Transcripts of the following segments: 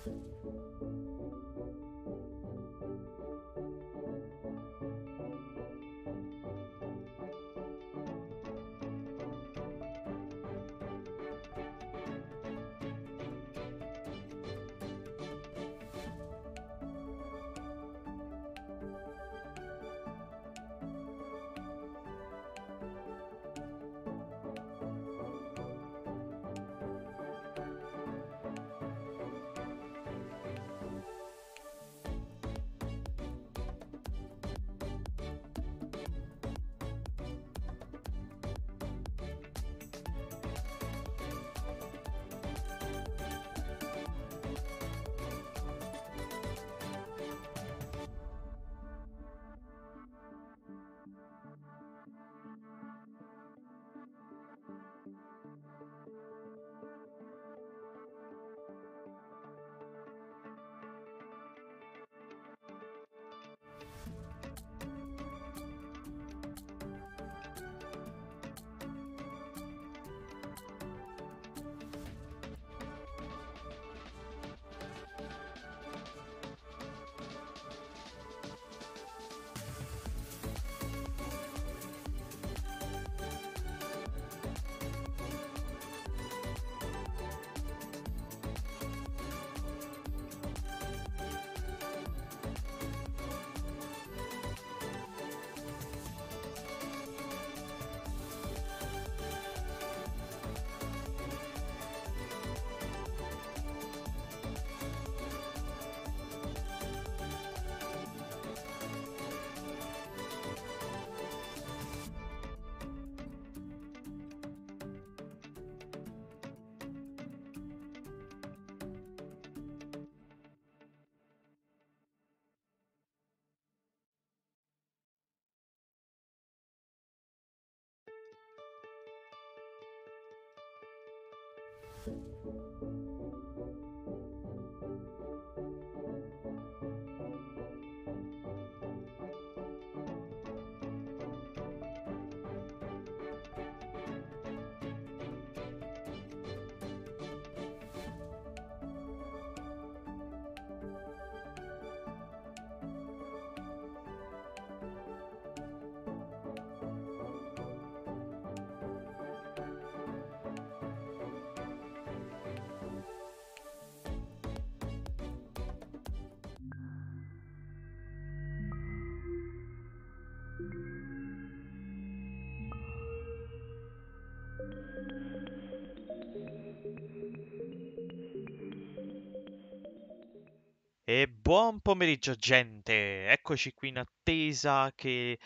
E buon pomeriggio, gente! Eccoci qui in attesa che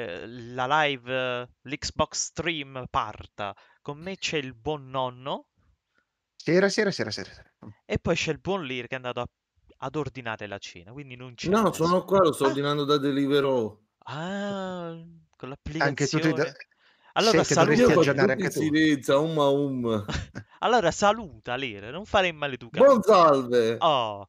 la live, l'Xbox stream parta. Con me c'è il buon nonno Sera, sera, sera, sera, sera. e poi c'è il buon Lir che è andato ad ordinare la cena, quindi non c'è No, adesso. sono qua, lo sto Ah, ordinando da Deliveroo. con Anche tu l'applicazione. te Allora dovresti Io saluta, faccio aggiornare tutto anche in tu. silenzio, allora saluta Lir, non fare il maleducato. Buon salve! Oh.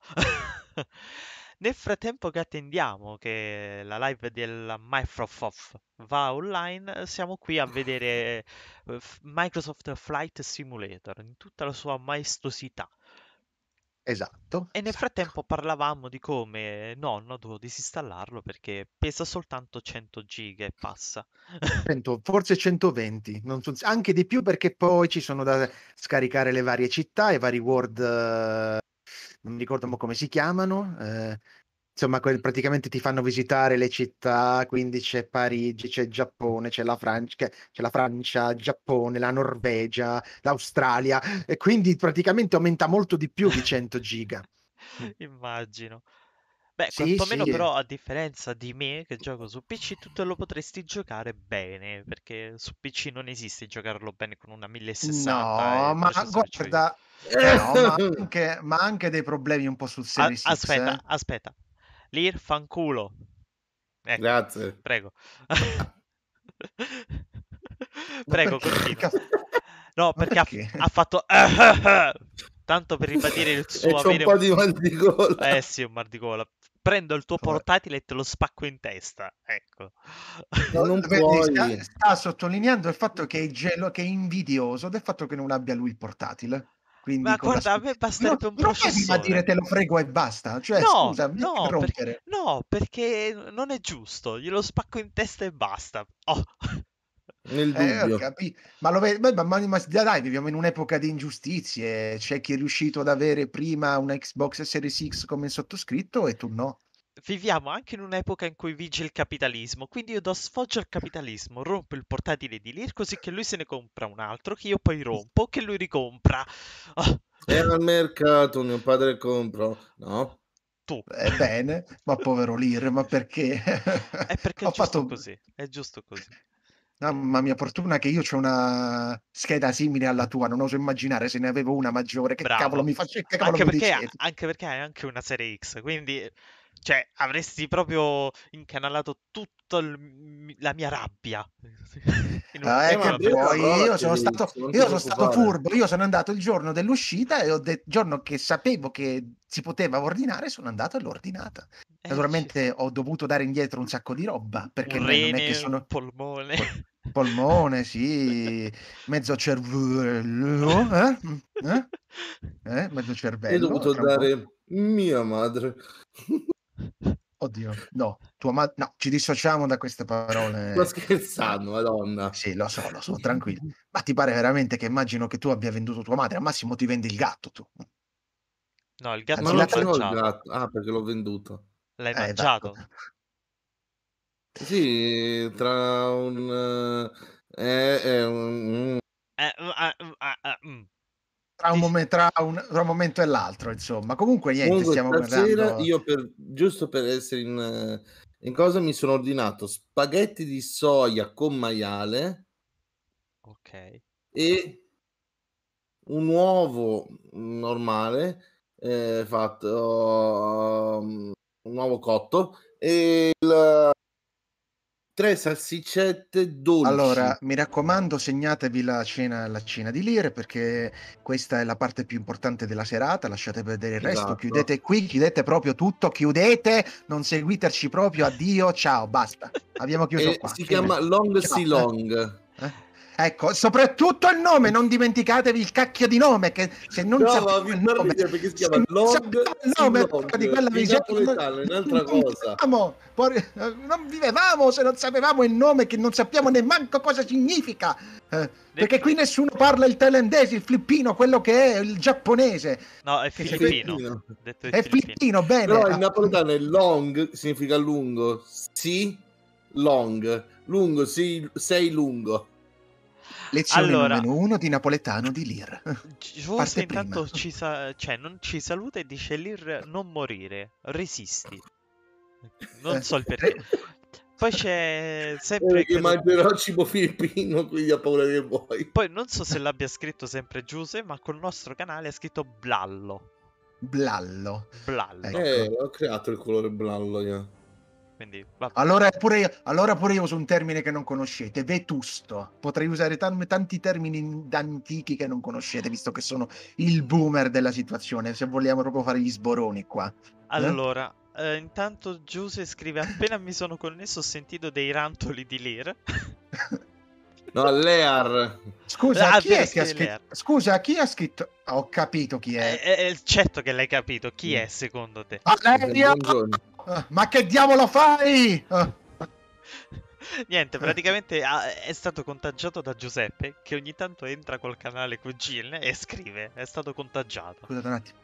Nel frattempo che attendiamo che la live della Microsoft va online, siamo qui a vedere Microsoft Flight Simulator in tutta la sua maestosità. Esatto, E nel esatto. frattempo parlavamo di come nonno dovevo disinstallarlo perché pesa soltanto 100 giga e passa. 100, forse 120, anche di più perché poi ci sono da scaricare le varie città, i vari world, non mi ricordo mo come si chiamano, insomma praticamente ti fanno visitare le città, quindi c'è Parigi, c'è il Giappone, c'è la Francia, il Giappone, la Norvegia, l'Australia, e quindi praticamente aumenta molto di più di 100 giga. Immagino. Beh, Sì, quantomeno sì. però a differenza di me che gioco su PC, tu te lo potresti giocare bene, perché su PC non esiste giocarlo bene con una 1060 e No, il ma processore che c'ho io. guarda, no, ma anche dei problemi un po' sul Series X, Aspetta, aspetta. Lir, fanculo. Ecco, Grazie. prego. Ma Prego, perché? continua. No, Ma perché perché? ha fatto tanto per ribadire il E suo c'ho un avere po' di mal di gola. eh sì, un mal di gola. Prendo il tuo portatile e te lo spacco in testa. Ecco. E non Vedi, puoi. sta sottolineando il fatto che è invidioso del fatto che non abbia lui il portatile. Quindi Ma con la guarda, a scu- me No, basterebbe un non fai prima a dire processore. te lo frego e basta. Cioè, No, scusa, mica no, rompere. no, perché non è giusto. Glielo spacco in testa e basta. Oh. Nel Ho dubbio. capito. Ma, dai, viviamo in un'epoca di ingiustizie. C'è chi è riuscito ad avere prima una Xbox Series X come il sottoscritto e tu no. Viviamo anche in un'epoca in cui vige il capitalismo, quindi io do sfoggio al capitalismo, rompo il portatile di Lear così che lui se ne compra un altro, che io poi rompo, che lui ricompra. Oh, Era al mercato, mio padre comprò. No? tu. Bene, ma povero Lear, ma perché? È perché è Ho giusto fatto... così, è giusto così. Mamma mia, fortuna che io c'ho una scheda simile alla tua, non oso immaginare se ne avevo una maggiore. Che cavolo Bravo. che cavolo mi dicevi? Anche perché hai anche una serie X, quindi cioè avresti proprio incanalato tutta la mia rabbia in È in che Ma una io ce persona. poi l'avrò la Serie X, non ti io sono stato preoccupare. furbo, io sono andato il giorno dell'uscita e il giorno che sapevo che si poteva ordinare, sono andato e l'ho ordinata. Ci sta. Naturalmente ho dovuto dare indietro un sacco di roba, Un perché non è che rene, un sono polmone. polmone, sì, mezzo cervello, mezzo Io ho cervello, dovuto tra un po'. dare mia madre. Oddio, no, no, ci dissociamo da queste Sto parole. scherzando, madonna. Sì, lo so, tranquillo. Ma ti pare veramente che immagino che tu abbia venduto tua madre? Al massimo ti vendi il gatto tu. No, il Ma gatto Anzi, l'ho non ce l'ho il mangiato. gatto. Ah, perché l'ho venduto. L'hai esatto. mangiato? Sì, tra un un mm. Dici- Tra un momento e l'altro, insomma. Comunque niente, comunque stiamo stasera guardando. io per giusto per essere in cosa mi sono ordinato spaghetti di soia con maiale Ok. e un uovo normale, fatto un uovo cotto e il 3 salsicette dolci. Allora, mi raccomando, segnatevi la cena di Lire perché questa è la parte più importante della serata. Lasciate perdere il resto. Esatto. Chiudete qui, chiudete proprio tutto. Chiudete, non seguiteci proprio. Addio, ciao, basta. Abbiamo chiuso E qua. si Fine. chiama Long Ciao. Sea Long. Ecco, soprattutto il nome, non dimenticatevi il cacchio di nome, che se non No, ma sappiamo mi il fa nome, ridere perché si se chiama non Long sappiamo il Sea nome porca di Long. quella In miseria, napoletano è un'altra non cosa. vivevamo, non vivevamo se non sapevamo il nome, che non sappiamo nemmanco cosa significa. Perché qui nessuno parla il thailandese, il filippino, quello che è il giapponese. No, è Che Il filippino. filippino. Detto il è filippino. filippino, bene. Però in napoletano è long, significa lungo. Sì, long. Lungo, sì, sei lungo. Lezione Allora, numero 1 di napoletano di Lir. Giuse Parte prima. intanto cioè, non ci saluta e dice Lir non morire, resisti. Non so il perché. Re- Poi c'è sempre, Perché credo, mangerò cibo filippino, quindi ha paura che vuoi. poi non so se l'abbia scritto sempre Giuse, ma col nostro canale ha scritto Blallo. Blallo. Blallo. Ecco. Ho creato il colore blallo io. Quindi, vabbè. Allora pure io uso un termine che non conoscete, vetusto. Potrei usare tanti termini antichi che non conoscete, visto che sono il boomer della situazione, se vogliamo proprio fare gli sboroni qua. Allora, intanto Giuse scrive appena mi sono connesso ho sentito dei rantoli di Lir. No, Lear. Scusa, Ah, chi vero, è che ha scrive scritto? Lear. Scusa, chi ha scritto? Ho capito chi è. Certo che l'hai capito. Chi è secondo te? Valerio! Buongiorno. Ma che diavolo fai? Niente, praticamente è stato contagiato da Giuseppe che ogni tanto entra col canale QGIL e scrive. È stato contagiato. Scusate un attimo.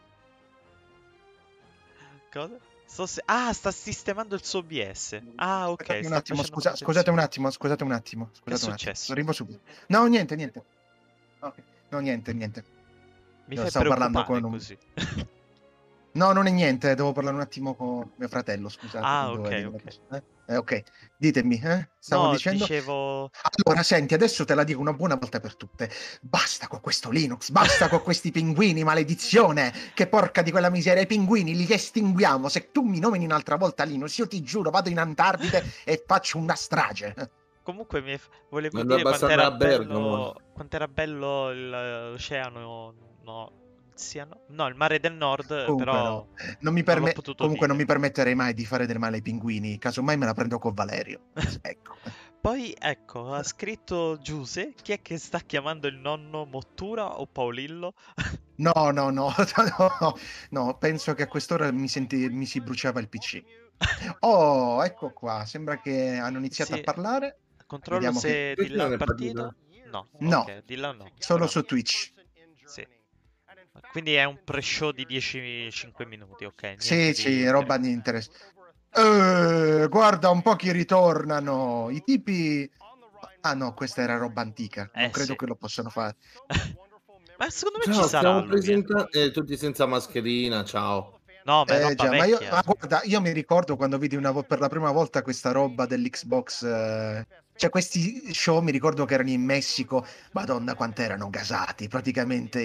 Cosa? sta sistemando il suo OBS. Ah, ok, Aspettate un sta attimo, facendo scusate un manutenzione. attimo. Che è successo? Arrivo subito. No, niente. Ok. No, niente. Mi fai Stavo parlando preoccupare con un... così. No, non è niente, devo parlare un attimo con mio fratello, scusate. Ah, Doveva dire ok. una cosa. Ok, ditemi, stavo No, dicendo... dicevo... Allora, senti, adesso te la dico una buona volta per tutte. Basta con questo Linux, basta con questi pinguini, maledizione! Che porca di quella miseria, i pinguini li estinguiamo. Se tu mi nomini un'altra volta Linux, io ti giuro, vado in Antartide e faccio una strage. Comunque volevo Andrà dire abbastanza a Bergamo. quant'era bello l'oceano, no, no, il mare del nord, Comunque però no, non l'ho potuto comunque non dire. mi permetterei mai di fare del male ai pinguini, casomai me la prendo con Valerio. Ecco. Poi, ecco, ha scritto Giuse, chi è che sta chiamando il nonno Mottura o Paolillo? No, no, no, no, no, penso che a quest'ora mi si bruciava il PC. Oh, ecco qua, sembra che hanno iniziato a Sì, parlare. controllo Vediamo che... se di Perché là non è è partito? partita. No, No, ok, di là no. solo Però su Twitch. sì. Quindi è un pre-show di 10-5 minuti, ok, Sì, niente sì, di roba di interesse. Guarda un po' chi ritornano. I tipi... Ah no, questa era roba antica. Non credo sì. che lo possano fare. Ma secondo me ci Ciao, sarà stiamo lui, eh. presentando tutti senza mascherina, ciao. No, ma è roba Già, vecchia. guarda, io mi ricordo quando vidi per la prima volta questa roba dell'Xbox, cioè questi show mi ricordo che erano in Messico, Madonna quanto erano gasati, praticamente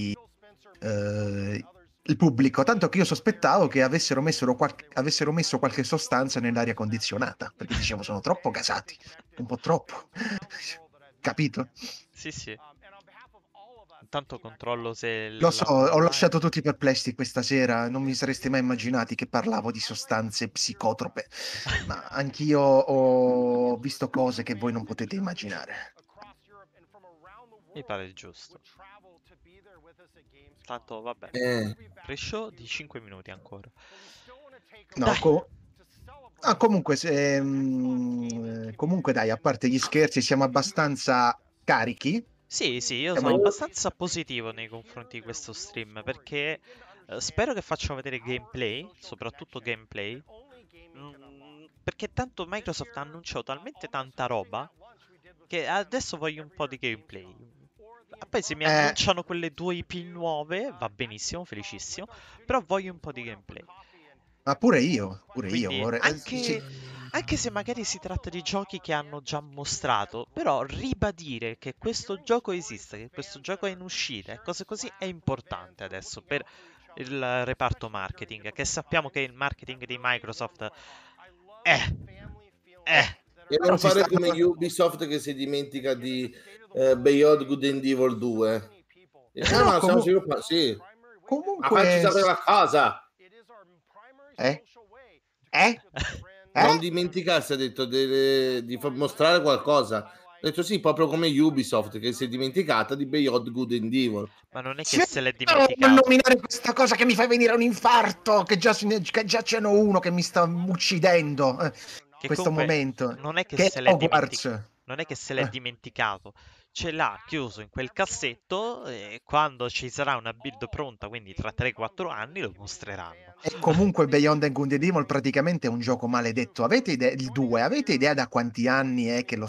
il pubblico, tanto che io sospettavo che avessero messo qualche sostanza nell'aria condizionata, perché dicevo sono troppo gasati, un po' troppo, capito? Sì, sì. Intanto controllo se Lo so, la va ho online. lasciato tutti perplessi questa sera, non mi sareste mai immaginati che parlavo di sostanze psicotrope, ma anch'io ho visto cose che voi non potete immaginare. Mi pare giusto. Tanto, vabbè. Eh, Pre-show di 5 minuti ancora. No, Dai. comunque, comunque dai, a parte gli scherzi, siamo abbastanza carichi. Sì, sì, io Siamo sono in- abbastanza positivo nei confronti di questo stream perché spero che facciano vedere gameplay, soprattutto gameplay, perché tanto Microsoft ha annunciato talmente tanta roba che adesso voglio un po' di gameplay. Poi se mi eh, annunciano quelle 2 IP nuove, va benissimo, felicissimo, però voglio un po' di gameplay. ma pure io Quindi vorrei... sì. anche se magari si tratta di giochi che hanno già mostrato, però ribadire che questo gioco esiste, che questo gioco è in uscita e cose così è importante adesso per il reparto marketing, che sappiamo che il marketing di Microsoft è, è. e Però non si fare sta... come Ubisoft che si dimentica di Beyond Good and Evil 2. Però Ma stiamo sviluppando, sì. Ma facci comunque... sapere la cosa. Eh? Eh? Non Eh? dimenticarsi, ha detto, di mostrare qualcosa. Ha detto sì, proprio come Ubisoft che si è dimenticata di Beyond Good and Evil. Ma non è che Cioè, se l'è non dimenticato. nominare questa cosa che mi fa venire un infarto, che già ce n'ho uno che mi sta uccidendo, Che questo comunque momento, non è che che se è l'è Hogwarts. non è che se l'è dimenticato, ce l'ha chiuso in quel cassetto e quando ci sarà una build pronta, quindi tra 3-4 anni, lo mostreranno. E comunque Beyond and Good and Evil praticamente è un gioco maledetto. Avete idea, il 2, avete idea da quanti anni è che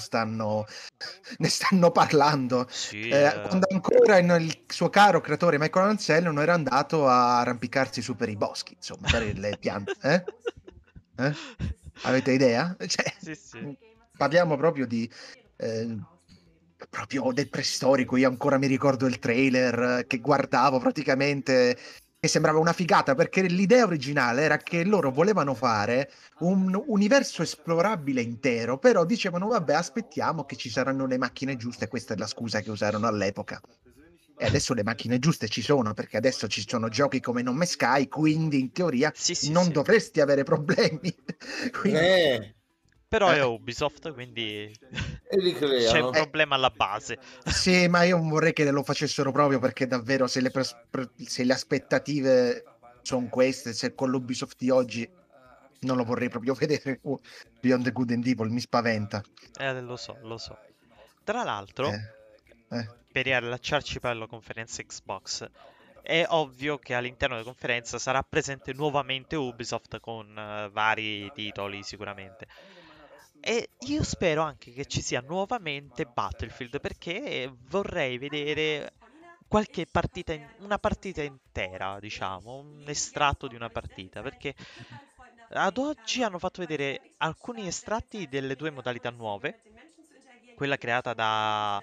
ne stanno parlando? Sì, Quando ancora il suo caro creatore Michael Anselmo non era andato a arrampicarsi su per i boschi, insomma, per le piante. Eh? Avete idea? Cioè, Sì, sì. parliamo eh, proprio del preistorico. Io ancora mi ricordo il trailer che guardavo praticamente e sembrava una figata perché l'idea originale era che loro volevano fare un universo esplorabile intero, però dicevano vabbè, aspettiamo che ci saranno le macchine giuste, questa è la scusa che usarono all'epoca. E adesso le macchine giuste ci sono, perché adesso ci sono giochi come No Man's Sky, quindi in teoria Sì, sì, non sì. dovresti avere problemi. Quindi, E Però è eh, Ubisoft, quindi li c'è un creano. problema alla base. sì, ma io vorrei che lo facessero proprio perché davvero se le aspettative sono queste, se con l'Ubisoft di oggi non lo vorrei proprio vedere. Beyond the Good and Evil mi spaventa. Lo so, lo so. Tra l'altro, Eh, eh. per riallacciarci poi alla conferenza Xbox, è ovvio che all'interno della conferenza sarà presente nuovamente Ubisoft con vari titoli sicuramente. E io spero anche che ci sia nuovamente Battlefield perché vorrei vedere qualche partita, una partita intera, diciamo, un estratto di una partita, perché ad oggi hanno fatto vedere alcuni estratti delle 2 modalità nuove, quella creata da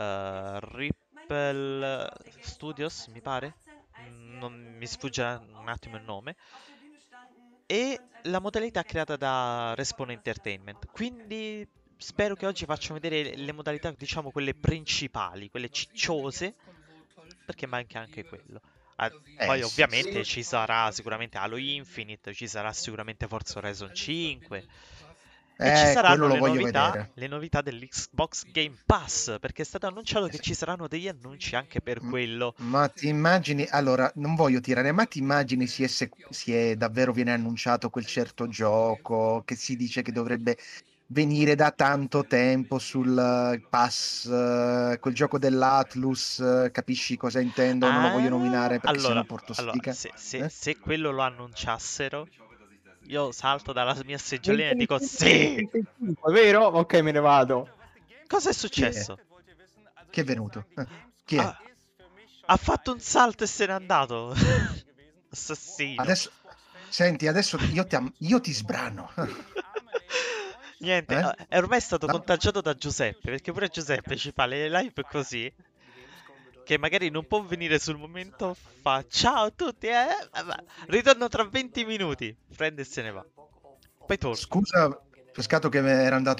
Ripple Studios, mi pare. Non mi sfugge un attimo il nome. E la modalità creata da Respawn Entertainment. Quindi spero che oggi facciano vedere le modalità, diciamo, quelle principali, quelle cicciose, perché manca anche quello. Poi Sì, sì. ovviamente ci sarà sicuramente Halo Infinite, ci sarà sicuramente Forza Horizon 5 E ci Quello saranno lo voglio vedere. le novità dell'Xbox Game Pass, perché è stato annunciato che ci saranno degli annunci anche per M- quello. Ma ti immagini, allora, non voglio tirare, ma ti immagini davvero viene annunciato quel certo gioco che si dice che dovrebbe venire da tanto tempo sul pass, quel gioco dell'Atlus, capisci cosa intendo? Non lo voglio nominare perché sennò porto Allora, sfiga. Eh? se quello lo annunciassero, io salto dalla mia seggiolina e dico sì! 2025, vero? Ok, me ne vado. Cosa è Chi è? successo? Chi è venuto? Chi è? Ah, ha fatto un salto e se n'è andato. Assassino. Adesso, senti, adesso io ti sbrano. Niente, Eh? è ormai stato No? contagiato da Giuseppe, perché pure Giuseppe ci fa le live così, che magari non può venire sul momento, fa ciao a tutti, ritorno tra 20 minuti, prende e se ne va. Poi torna. Scusa, pescato che era andato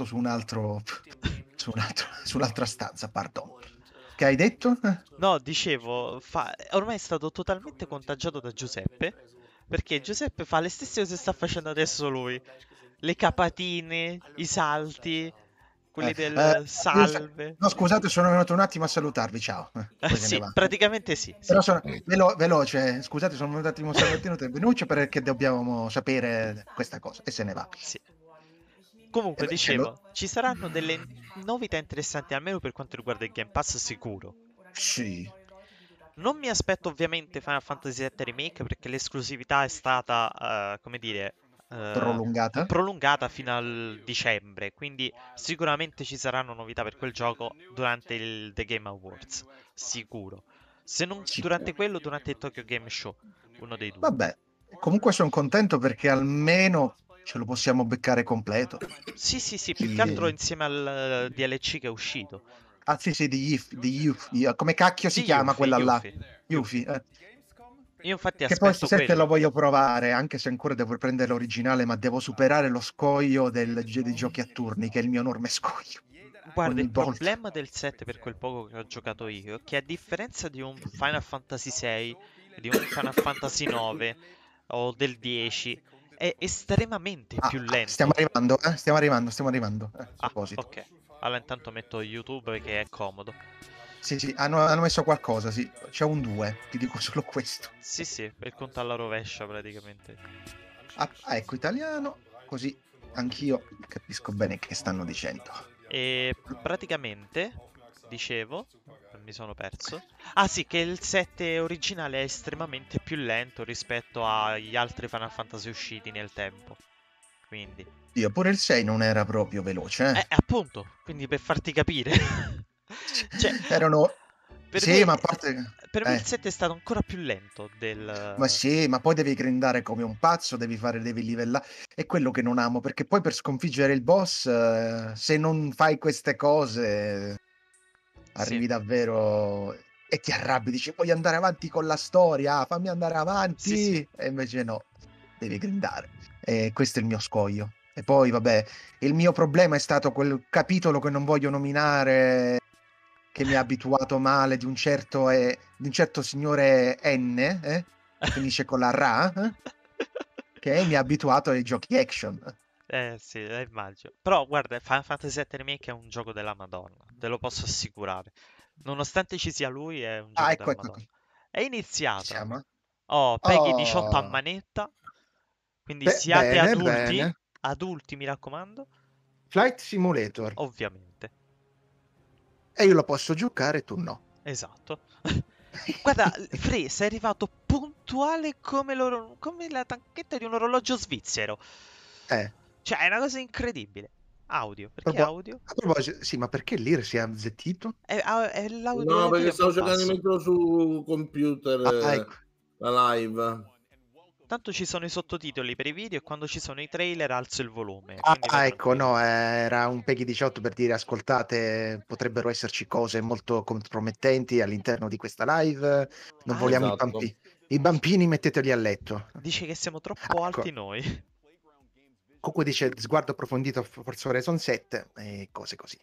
su un'altra stanza, pardon. Che hai detto? No, dicevo, ormai è stato totalmente contagiato da Giuseppe, perché Giuseppe fa le stesse cose che sta facendo adesso lui. Le capatine, i salti, quelli del salve. No, scusate, sono venuto un attimo a salutarvi, ciao. Poi se ne Sì, va. praticamente sì, sì. Però sono veloce, scusate, sono venuto un attimo a salutarvi veloce perché dobbiamo sapere questa cosa e se ne va. Sì. Comunque, Beh, dicevo, ci saranno delle novità interessanti, almeno per quanto riguarda il Game Pass sicuro. Sì, Non mi aspetto ovviamente Final Fantasy VII Remake perché l'esclusività è stata, come dire, prolungata. prolungata fino al dicembre, quindi sicuramente ci saranno novità per quel gioco durante il The Game Awards, sicuro. Se non durante Sicuro. quello, durante il Tokyo Game Show, uno dei due. Vabbè, comunque sono contento perché almeno ce lo possiamo beccare completo. Sì, sì, sì, più che altro Chi- insieme al DLC che è uscito. Ah, sì, sì, come cacchio si Di chiama Yuffie, quella là? Yuffie. Yuffie. Io infatti Che poi aspetto sto 7 lo quello. voglio provare, anche se ancora devo prendere l'originale, ma devo superare lo scoglio dei giochi a turni, che è il mio enorme scoglio. Guarda, Ogni il volta. problema del 7 per quel poco che ho giocato io è che a differenza di un Final Fantasy 6, di un Final Fantasy 9 o del 10, è estremamente più Stiamo lento. arrivando, eh? Stiamo arrivando. A Ah, proposito. ok. Allora intanto metto YouTube che è comodo. Sì, sì, hanno messo qualcosa, sì. C'è un 2, ti dico solo questo. Sì, sì, il conto alla rovescia praticamente. Ecco, italiano, così anch'io capisco bene che stanno dicendo. E praticamente, dicevo, mi sono perso. Ah sì, che il 7 originale è estremamente più lento rispetto agli altri Final Fantasy usciti nel tempo. Quindi, Io pure il 6 non era proprio veloce, appunto, quindi per farti capire. Cioè, Erano... per Sì, me, ma a parte... per me il 7 è stato ancora più lento Ma del... sì, ma poi devi grindare come un pazzo, devi livellare. È quello che non amo, perché poi per sconfiggere il boss, se non fai queste cose, Sì, arrivi davvero e ti arrabbi, dici voglio andare avanti con la storia, fammi andare sì, sì. avanti. E invece no, devi grindare. E questo è il mio scoglio. E poi, vabbè, il mio problema è stato quel capitolo che non voglio nominare, che mi ha abituato male di un certo signore N, che finisce con la Ra, che mi ha abituato ai giochi action. Sì, immagino. Però guarda, Final Fantasy VII Remake è un gioco della Madonna, te lo posso assicurare. Nonostante ci sia lui, è un Ah, gioco ecco, della ecco, ecco. Madonna. È Ci iniziata. siamo? Oh, Peggy 18 a Oh, manetta, quindi siate bene, adulti, bene. adulti mi raccomando, Flight Simulator. ovviamente. E io lo posso giocare, tu no. Esatto. Guarda, Free, sei arrivato puntuale come la tanchetta di un orologio svizzero. Eh, Cioè, è una cosa incredibile. Audio, perché proprio- audio? a proposito, sì, ma perché l'IR si è azzettito? L'audio No, perché è un po' stavo giocando basso. mentre su computer Ah, ecco. la live. Tanto ci sono i sottotitoli per i video e quando ci sono i trailer alzo il volume, quindi vai Ah, ecco, tranquillo. no, era un Peggy 18 per dire, ascoltate, potrebbero esserci cose molto compromettenti all'interno di questa live, non Ah, vogliamo Esatto. i bambini, metteteli a letto. dice che siamo troppo Ecco, alti noi. Comunque dice sguardo approfondito Forza Horizon 7 e cose così.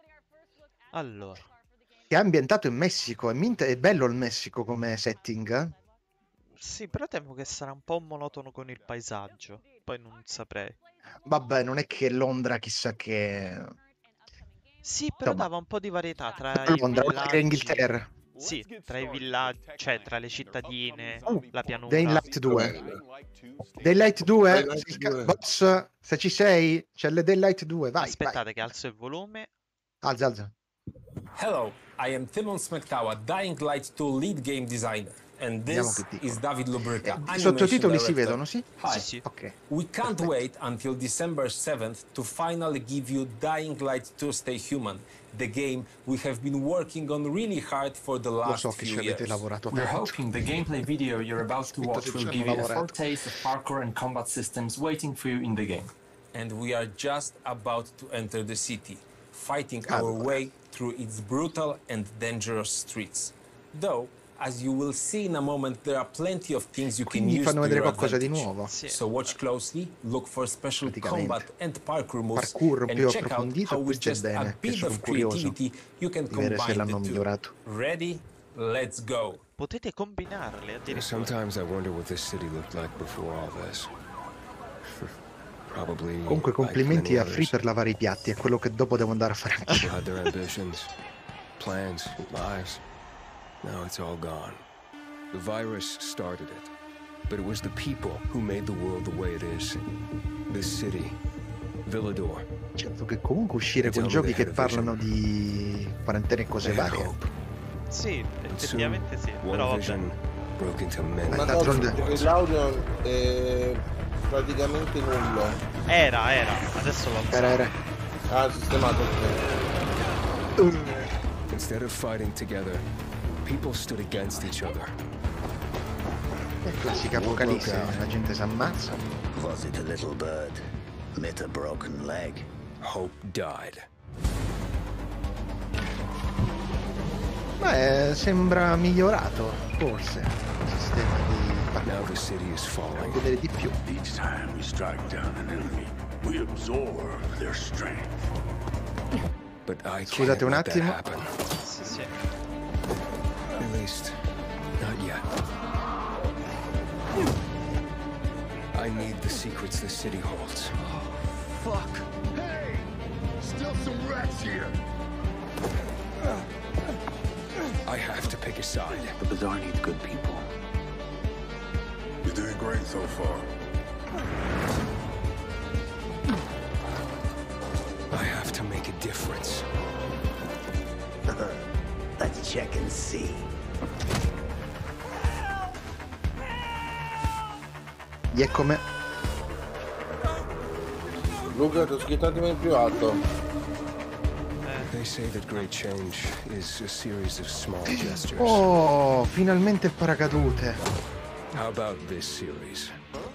Allora, Che è ambientato in Messico, è bello il Messico come setting, eh? sì, però temo che sarà un po' monotono con il paesaggio. poi non saprei. Vabbè, non è che Londra chissà che... Sì, però Insomma, dava un po' di varietà tra i Londra, oltre che villaggi. Inghilterra. Sì, tra i villaggi, cioè tra le cittadine, la pianura. Dying Light 2. Daylight 2? Boss, se ci sei, c'è le Daylight 2, vai, Aspettate che alzo il volume. vai. Alza. Hello, I am Timon Smektawa, Dying Light 2 lead game designer, and Vediamo this che dicono. is David Lubryka, I animation sottotitoli si director. vedono, sì? Hi. Sì, sì. Ok. We can't Perfetto. wait until December 7th to finally give you Dying Light 2 Stay Human, the game we have been working on really hard for the Lo last so che ci few avete years. lavorato We're tanto. hoping the gameplay video you're about to watch will give you a foretaste of parkour and combat systems waiting for you in the game. And we are just about to enter the city, fighting our Allora. way through its brutal and dangerous streets. Though, as you will see in a moment, there are plenty of things you can Quindi use fanno to vedere your qualcosa di advantage. nuovo. Sì. So watch closely, look for special Praticamente. combat and parkour moves, Parkour and più check out approfondito, how with questo è just a bene, che bit sono of curioso creativity you can di vedere se combine l'hanno the two. migliorato. Ready? Let's go! Potete combinarle addirittura. Sometimes I wonder what this city looked like before all this. Probably. Comunque like complimenti many a Free others, per lavare i piatti, è quello che dopo devo andare a fare people anch'io. had their ambitions, plans, lives. Now it's all gone. The virus started it, but it was the people who made the world the way it is. This city, Villador. Certo che comunque uscire con giochi che parlano di quarantena e cose They had varie. hope. Sì, But soon, effettivamente sì. Però one vabbè. vision broke into many. Ma d'altronde- no, l'audio è praticamente nullo. Era, adesso l'ho alzato. Era. Ah, sistemato. Instead of fighting together, people stood against each other. È classica apocalisse, la gente si ammazza. Was it a little bird? Met a broken leg? Hope died. Beh, sembra migliorato, forse, il sistema di Now the city is falling. vedere di più. Each time we strike down an enemy, we absorb their strength. But I Scusate can't un let that attimo. happen. Sì, sì. At least, not yet. I need the secrets the city holds. Fuck! Hey! Still some rats here! I have to pick a side. The bazaar needs good people. You're doing great so far. I have to make a difference. Let's check and see. Gli è come... Luca, ti ho scritto un attimo in più alto. They say that great change is a series of small gestures. Oh, finalmente il paracadute. How about this series?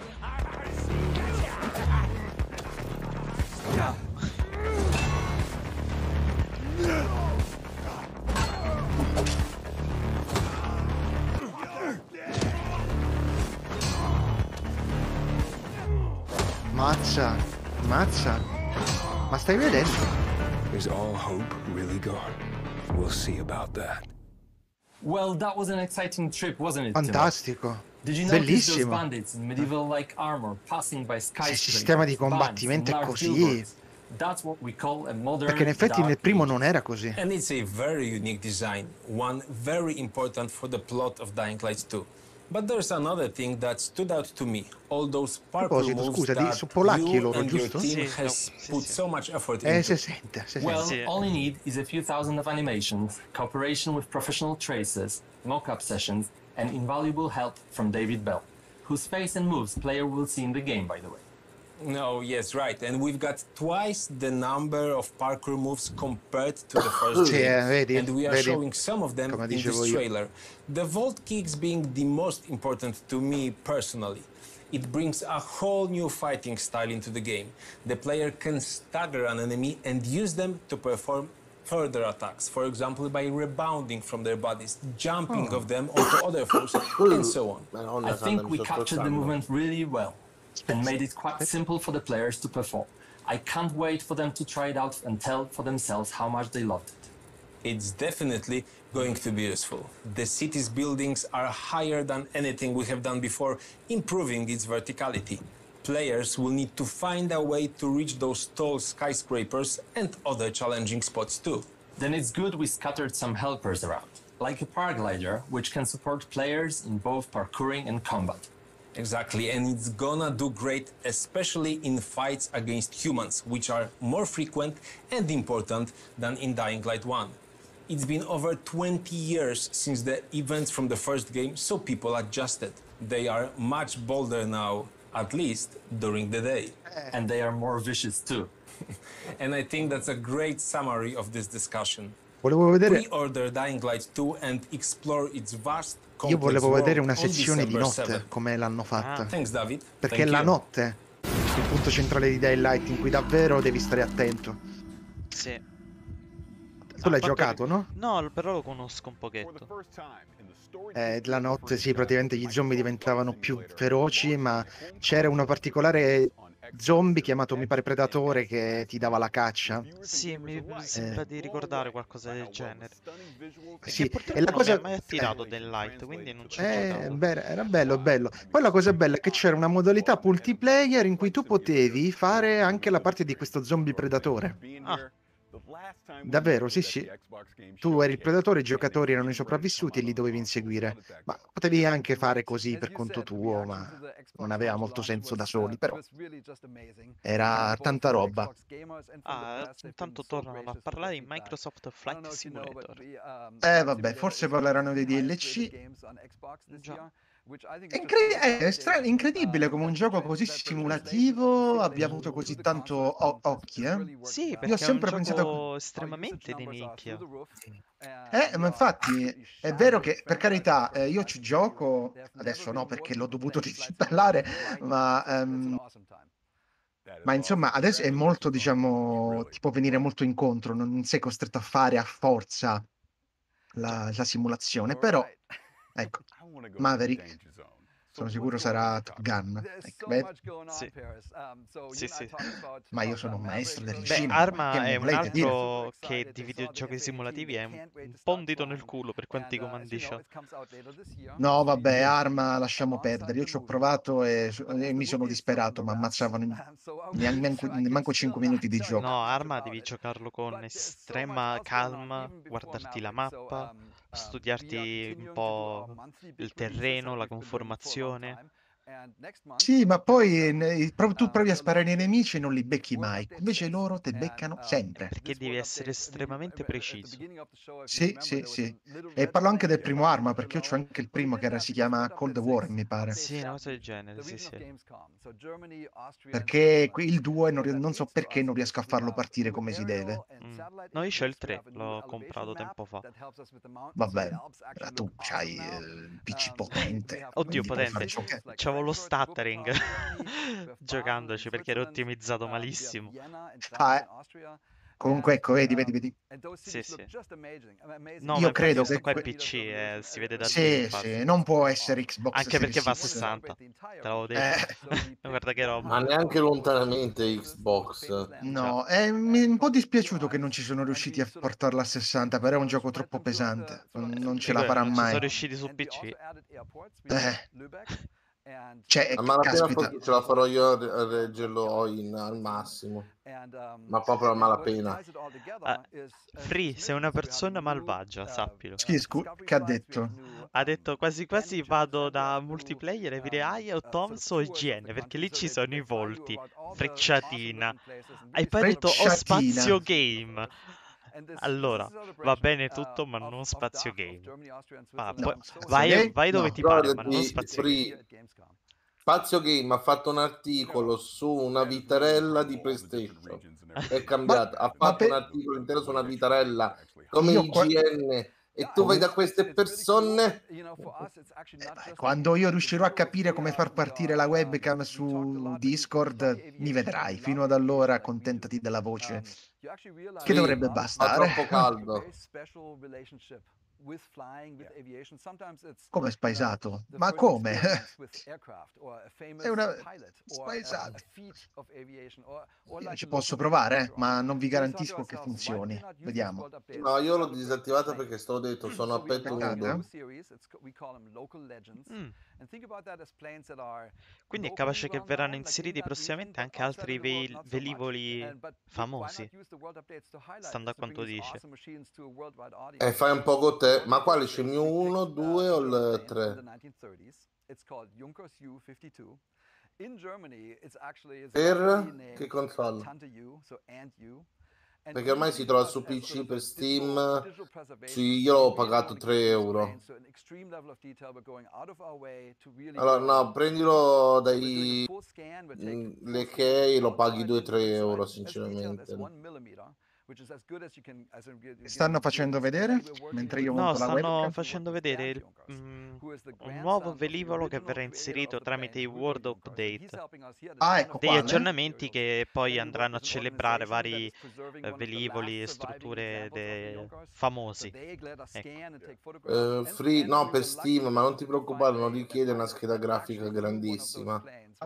Mazza, mazza. Ma stai vedendo? Is all hope really gone? We'll see about that. Well, that was an exciting trip, wasn't it, Timon? Fantastico. Did you notice those Bellissimo. bandits in medieval-like armor passing by skyscrapers, sistema di banks, combattimento and è large così. billboards? That's what we call a modern Perché in effetti dark nel primo age. non era così. And it's a very unique design, one very important for the plot of Dying Light 2. But there's another thing that stood out to me. All those parkour proposito, moves scusa, that sono polacchi you loro, and your giusto? team Sì, has no, sì, put sì. so much effort Si into. sente, si Well, sente. Sì. all you need is a few thousand of animations, cooperation with professional tracers, mock-up sessions, and invaluable help from David Bell, whose face and moves player will see in the game, by the way. No, yes, right. And we've got twice the number of parkour moves compared to the first Sì, game. vedi, And we are vedi. showing some of them Come in dicevo this io. trailer. The vault kicks being the most important to me personally. It brings a whole new fighting style into the game. The player can stagger an enemy and use them to perform further attacks, for example by rebounding from their bodies, jumping of them onto other foes, and so on. Madonna, I think Sandra, we mi sto captured the strozzando. movement really well and made it quite simple for the players to perform. I can't wait for them to try it out and tell for themselves how much they loved it. It's definitely going to be useful. The city's buildings are higher than anything we have done before, improving its verticality. Players will need to find a way to reach those tall skyscrapers and other challenging spots too. Then it's good we scattered some helpers around, like a paraglider, which can support players in both parkouring and combat. Exactly, and it's gonna do great, especially in fights against humans, which are more frequent and important than in Dying Light 1. It's been over 20 years since the events from the first game, so people adjusted. They are much bolder now, at least during the day. And they are more vicious too. And I think that's a great summary of this discussion. Volevo vedere, Pre-order Dying Light 2 and explore its vast, io complex volevo world vedere una on sezione di December notte, 7. come l'hanno fatta. Thanks, David. Perché Thank la you. notte è il punto centrale di Daylight in cui davvero devi stare attento. Sì. Tu l'hai quanto giocato, no? No, però lo conosco un pochetto. La notte sì, praticamente gli zombie diventavano più feroci, ma c'era uno particolare zombie chiamato, mi pare, Predatore, che ti dava la caccia. Sì, mi sembra di ricordare qualcosa del genere. Sì, Che purtroppo e la non mi ha cosa... mai attirato del light, quindi non ci ho giocato. Era bello, bello. Poi la cosa bella è che c'era una modalità multiplayer in cui tu potevi fare anche la parte di questo zombie Predatore. Ah. Davvero, sì, sì. Tu eri il predatore, i giocatori erano i sopravvissuti e li dovevi inseguire. Ma potevi anche fare così per conto tuo, ma non aveva molto senso da soli, però era tanta roba. Ah, intanto tornano a parlare di Microsoft Flight Simulator. Vabbè, forse parleranno dei DLC. Già. È incredibile come un gioco così simulativo abbia avuto così tanto occhi, eh? Sì, Io ho perché è un sempre gioco pensato... estremamente di nicchia. Ma infatti è vero che, per carità, io ci gioco, adesso no perché l'ho dovuto disinstallare, ma insomma adesso è molto, diciamo, ti può venire molto incontro, non sei costretto a fare a forza la simulazione, però, ecco, Maverick, sono sicuro sarà Top Gun. Ecco, beh, Sì. Sì, sì. ma io sono un maestro del Beh, cinema. Arma che è mi un volete dire? altro che di videogiochi simulativi è un po' un dito nel culo per quanti comandi c'ha. No, vabbè, Arma lasciamo perdere. Io ci ho provato e mi sono disperato, ma ammazzavano manco 5 minuti di gioco. No, Arma devi giocarlo con estrema calma, guardarti la mappa, studiarti un po' il terreno, la conformazione. Sì, ma poi tu provi a sparare ai nemici e non li becchi mai. Invece loro te beccano sempre. Perché devi essere estremamente preciso. Sì, sì, sì. E parlo anche del primo Arma, perché io c'ho anche il primo che si chiama Cold War, mi pare. Sì, una cosa del genere, sì, sì. Perché il 2 non so perché non riesco a farlo partire come si deve. No, io c'ho il 3, l'ho comprato tempo fa. Vabbè, tu c'hai il PC potente. Oddio, quindi puoi fare potente. ciò che... C'avevo lo stuttering giocandoci perché ero ottimizzato malissimo. Comunque, ecco, vedi. Sì, sì. No, Io ma credo infatti sto che qua è PC, si vede da lì, sì, infatti. sì, non può essere Xbox Anche perché va a Series X. 60, te l'avevo detto. Guarda che roba. Ma neanche lontanamente Xbox. No, mi è un po' dispiaciuto che non ci sono riusciti a portarla a 60, però è un gioco troppo pesante, non ce la farà Non ci sono mai. riusciti su PC. Cioè, A malapena caspita. ce la farò io a reggerlo al massimo. Ma proprio a malapena. Free, sei una persona malvagia, sappilo. Che ha detto? Ha detto quasi quasi vado da multiplayer e dire Aya o Toms o IGN, perché lì ci sono i volti, frecciatina. Hai poi detto o spazio game. Allora, va bene tutto, ma non spazio game. Vai dove ti pare, ma non spazio game. Spazio Game ha fatto un articolo su una vitarella di PlayStation. È cambiato. Ha fatto un articolo intero su una vitarella come IGN. E tu vai da queste persone? Quando io riuscirò a capire come far partire la webcam su Discord, mi vedrai. Fino ad allora accontentati della voce, che dovrebbe bastare. Fa troppo caldo. Come spaesato? Ma come? È una spaesato. Io ci posso provare, ma non vi garantisco che funzioni. Vediamo. No, io l'ho disattivata perché sto detto, sono a petto nudo. Quindi è capace che verranno inseriti prossimamente anche altri velivoli famosi, stando a quanto dice. E fai un poco te, ma quale c'è Mu 1, 2 o il 3? Per che console? Perché ormai si trova su PC per Steam. Sì, io l'ho pagato 3 euro. Allora, no, prendilo dai le key, lo paghi 2-3 euro, sinceramente. Stanno facendo vedere mentre io No, monto la stanno webcam. facendo vedere un nuovo velivolo che verrà inserito tramite i World Update. Ah, ecco Degli qua. aggiornamenti che poi andranno a celebrare vari velivoli e strutture famosi. Ecco. Free, no, per Steam, ma non ti preoccupare, non richiede una scheda grafica grandissima.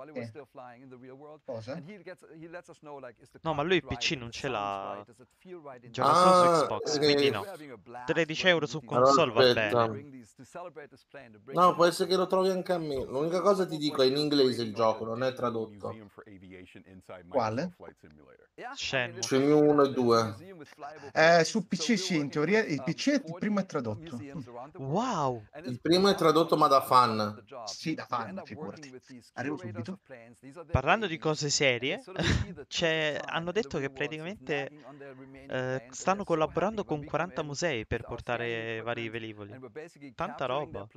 Cosa? No, ma lui il PC non ce l'ha. Gioca solo su Xbox, quindi no. 13 euro su console va Aspetta. bene. No, può essere che lo trovi anche a me. L'unica cosa ti dico è in inglese il gioco, non è tradotto. Quale? Shenmue. C'è uno e 2. Su PC sì, in teoria il PC il primo è tradotto. Wow! Il primo è tradotto ma da fan. Sì, da fan, figurati. Arrivo subito. Parlando di cose serie, hanno detto che praticamente stanno collaborando con 40 musei per portare vari velivoli. Tanta roba.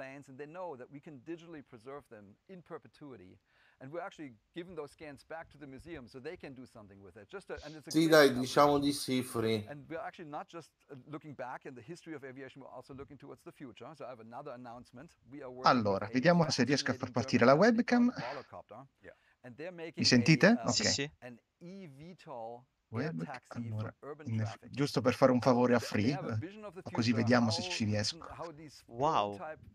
Sì, dai, diciamo di sì, Free. Allora, vediamo se riesco a far partire la webcam. Mi sentite? Sì, Ok. sì. Allora, giusto per fare un favore a Free, così vediamo se ci riesco. Wow.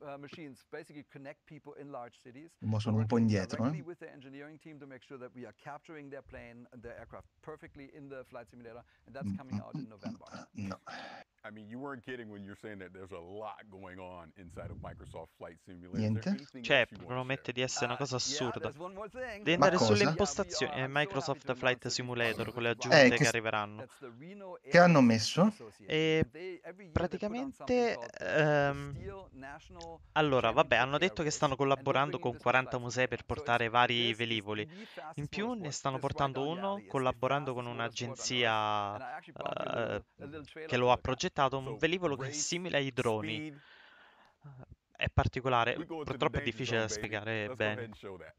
Mo sono un po' indietro, eh. No. I mean, you weren't kidding when you're saying that there's a lot going on inside of Microsoft Flight Simulator. Niente. Cioè, promette di essere una cosa assurda. Devi Ma andare sulle cosa? impostazioni Microsoft Flight Simulator con le aggiunte che arriveranno. Che hanno messo? E praticamente allora, vabbè, hanno detto che stanno collaborando con 40 musei per portare vari velivoli. In più ne stanno portando uno collaborando con un'agenzia che lo ha progettato, un velivolo che è simile ai droni. È particolare, purtroppo è difficile da spiegare bene.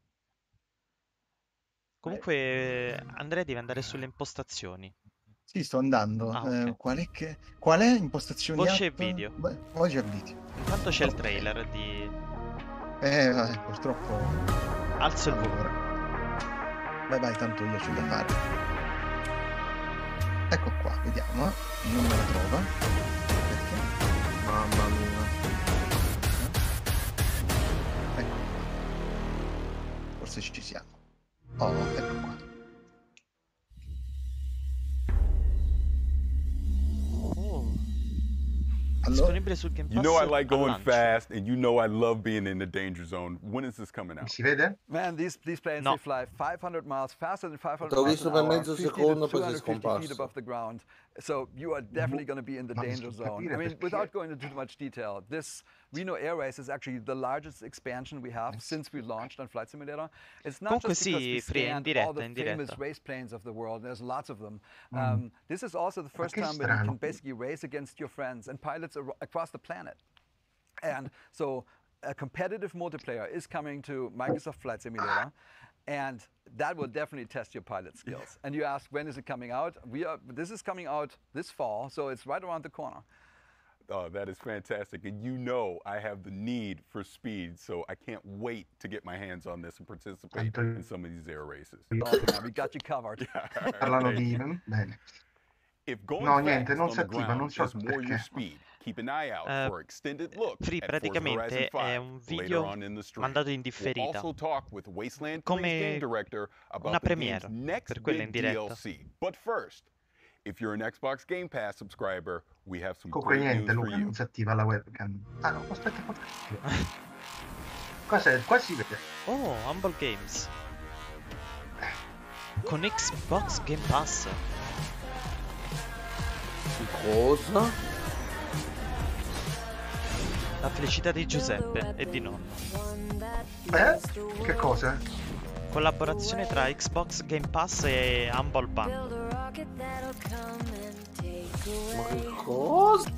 Comunque, Andrea deve andare sulle impostazioni. Sì, sto andando. Ah, ok. Qual è? Impostazioni Voce e app? video. Voce e video. Intanto c'è il trailer di... purtroppo... Alzo il volume. Vai, tanto io c'ho da fare. Ecco qua, vediamo. Non me la trova. Perché? Mamma mia. Ecco qua. Forse ci siamo. Oh, ecco qua. Disponibile sul Game Pass. You know I like going al lancio. fast, and you know I love being in the danger zone. When is this coming out? Si vede? Man, these planes No. they fly 500 miles faster than 500 L'ho miles visto an per hour, mezzo 50 secondo, to poi si è 250 feet scomparso. above the ground. So you are definitely going to be in the Ma danger non zone. capire I mean, perché. without going into too much detail, this Reno Air Race is actually the largest expansion we have since we launched on Flight Simulator. It's not Comunque just because sì, we Free, in scanned diretta, all the in famous diretta. race planes of the world. There's lots of them. This is also the first che time when you strano. can basically race against your friends and pilots across the planet. And so a competitive multiplayer is coming to Microsoft Flight Simulator, and that will definitely test your pilot skills. And you ask, when is it coming out? This is coming out this fall, so it's right around the corner. Oh, that is fantastic. And you know I have the need for speed, so I can't wait to get my hands on this and participate in some of these air races. Oh, man, we got you covered. Parlano di... Bene. If going No, fast niente, non on si the attiva, ground non so is more your perché. speed, keep an eye out for extended look Free at Forza Horizon praticamente 5 è un later video on in the stream. mandato in We'll differita, also talk with Wasteland 3's come game director una about the game's premiere, next per quella in big diretta. DLC. But first, if you're an Xbox Game Pass subscriber, we have some Comunque great niente, news for Luca, you. non si attiva la webcam. Ah no, aspetta. Cos'è? Qua si vede. Oh, Humble Games. Con Xbox Game Pass. Cosa? La felicità di Giuseppe e di nonno. Che cosa? Collaborazione tra Xbox Game Pass e Humble Bundle. Ma che cosa?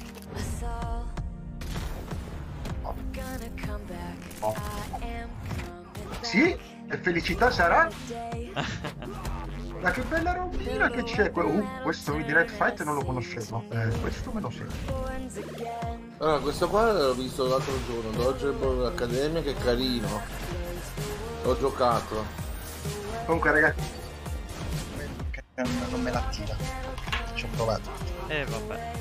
Oh. Sì? E felicità sarà? Ma che bella robina che c'è! Questo Direct Fight non lo conoscevo. Questo me lo sento. Allora, questo qua l'ho visto l'altro giorno, Dodgeball Academia, che è carino. L'ho giocato. Comunque ragazzi, non me l'attiva. Ci ho provato. Vabbè.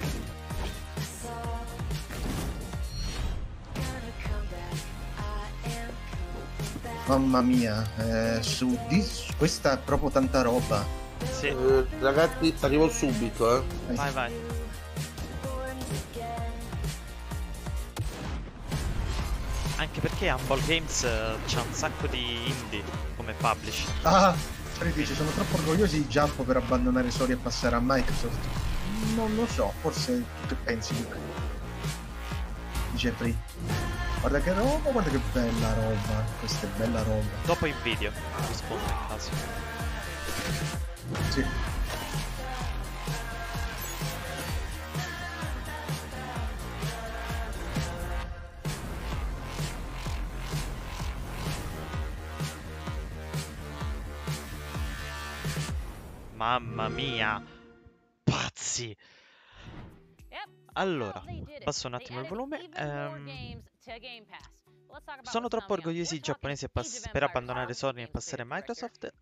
Mamma mia, questa è proprio tanta roba. Sì. Ragazzi, arrivo subito, Vai, vai. Anche perché Humble Games c'ha un sacco di indie come publisher. Ah, Free dice, sono troppo orgogliosi di Giappo per abbandonare Sony e passare a Microsoft. Non lo so, forse tu che pensi di quello. Dice Free. Guarda che roba, guarda che bella roba. Questa è bella roba. Dopo in video rispondo in caso. Sì. Mamma mia, pazzi. Allora, passo un attimo il volume. Sono troppo orgogliosi i giapponesi per abbandonare Sony e passare a Microsoft?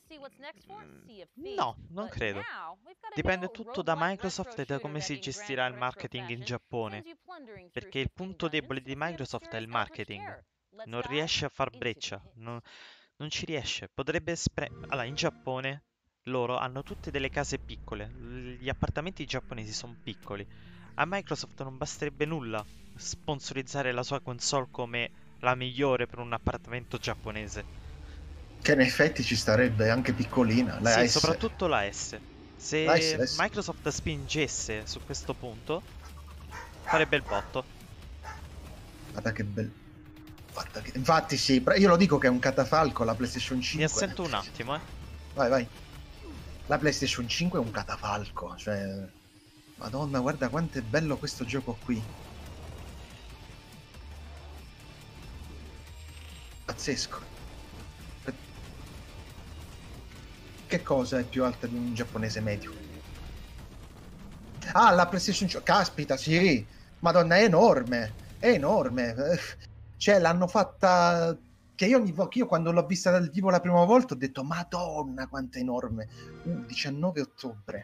No, non credo. Dipende tutto da Microsoft e da come si gestirà il marketing in Giappone. Perché il punto debole di Microsoft è il marketing. Non riesce a far breccia. Non ci riesce. Potrebbe allora, in Giappone loro hanno tutte delle case piccole. Gli appartamenti giapponesi sono piccoli. A Microsoft non basterebbe nulla sponsorizzare la sua console come la migliore per un appartamento giapponese. Che in effetti ci starebbe, anche piccolina. La sì, S. soprattutto la S. Se la S. Microsoft spingesse su questo punto, farebbe il botto. Guarda che bello. Guarda che... Infatti sì, io lo dico che è un catafalco la PlayStation 5. Mi assento un attimo, Vai, vai. La PlayStation 5 è un catafalco, cioè... Madonna, guarda quanto è bello questo gioco qui. Pazzesco. Che cosa è più alta di un giapponese medio? Ah, la PlayStation 5. Caspita, sì. Madonna, è enorme. È enorme. Cioè, l'hanno fatta... Che io quando l'ho vista dal vivo la prima volta ho detto, Madonna, quanto è enorme. 19 ottobre.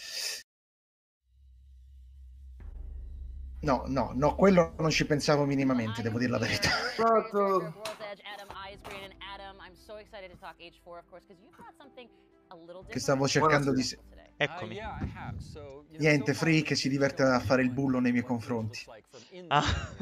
No, quello non ci pensavo minimamente, devo dire la verità. Che stavo cercando di... Eccomi. Niente, Free che si diverte a fare il bullo nei miei confronti. Ah.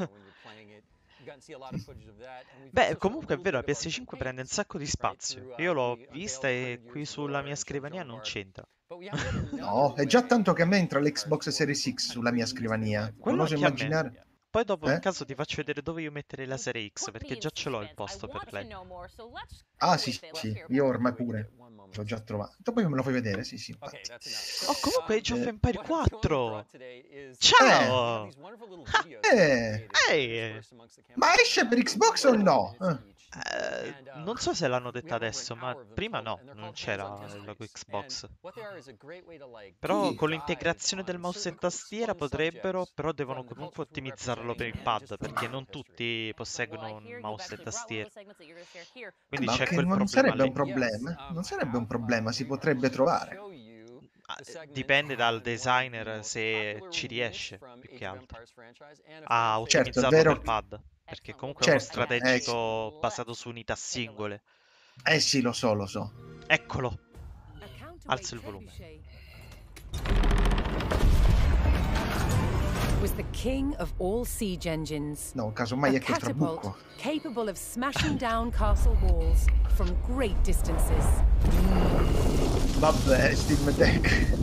Beh, comunque è vero, la PS5 prende un sacco di spazio. Io l'ho vista e qui sulla mia scrivania non c'entra. No, è già tanto che a me entra l'Xbox Series X sulla mia scrivania. Quello Non oso anche a immaginare. me. Poi dopo in caso ti faccio vedere dove io metterei la serie X, perché già ce l'ho il posto per lei. Ah sì, io ormai pure l'ho già trovato. Dopo me lo fai vedere, sì, infatti. Oh, comunque Age of Empire 4! Ciao! Ma esce per Xbox o no? Non so se l'hanno detta adesso, ma prima no, non c'era il logo Xbox. Però con l'integrazione del mouse e tastiera potrebbero, però devono comunque ottimizzarlo per il pad, perché non tutti posseggono un mouse e tastiera. Quindi c'è quel non problema sarebbe lì. un problema, non sarebbe un problema, si potrebbe trovare. Dipende dal designer se ci riesce, più che altro, a Certo, è ottimizzarlo vero. per pad. Perché comunque è uno Certo, strategico basato su unità singole. Sì, lo so. Eccolo. Alzo il volume. king of all siege engines. No, casomai A è col catapult trabucco. capable of smashing down castle walls from great distances. Vabbè, Steam Deck.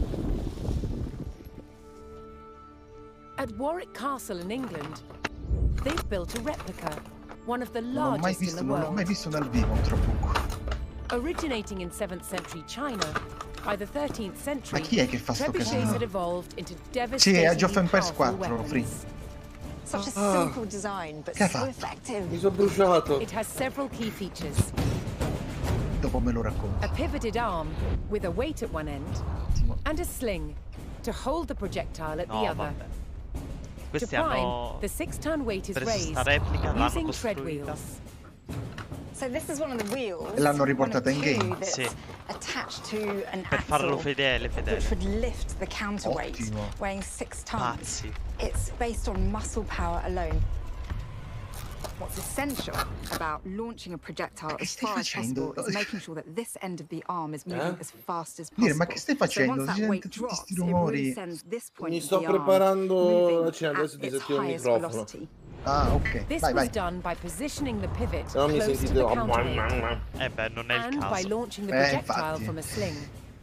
At Warwick Castle in England, they've built a replica, one of the Non l'ho mai largest in the visto, non l'ho mai world. visto dal vivo un trabucco. Originating in 7th century China, by the 13th century, Ma chi è che fa sto trebuchets casino? had evolved into Sì, è devastatingly Age of Empires powerful 4, Free. weapons. Such a simple design, but Che ha so fatto? effective. Mi sono bruciato. It has several key features. Dopo me lo racconto. A pivoted arm with a weight at one end and a sling to hold the projectile at the No, other. vabbè. To Questi prime, hanno the 6-ton weight is preso raised sta replica, l'hanno using tread costruita. wheels. So this is one of the wheels. E l'hanno one riportata of in two game. that's Sì. attached to an Per farlo axle, fedele. which would lift the counterweight, Ottimo. weighing 6 tons. Pazzi. It's based on muscle power alone. What's essential about launching a projectile che as stai far as facendo? possible is making sure that this end of the arm is moving as fast as Dire, possible. ma che stai So facendo? once Si that sente weight tutti drops, sti it really rumori. sends this point Mi of sto the arm preparando moving la cena, adesso at ti its sentivo il highest microfono. velocity. Ah, ok. This Vai, was vai. done by positioning the pivot Se no mi close to sentite the counterweight Beh, non è il and by caso. launching the projectile infatti. from a sling.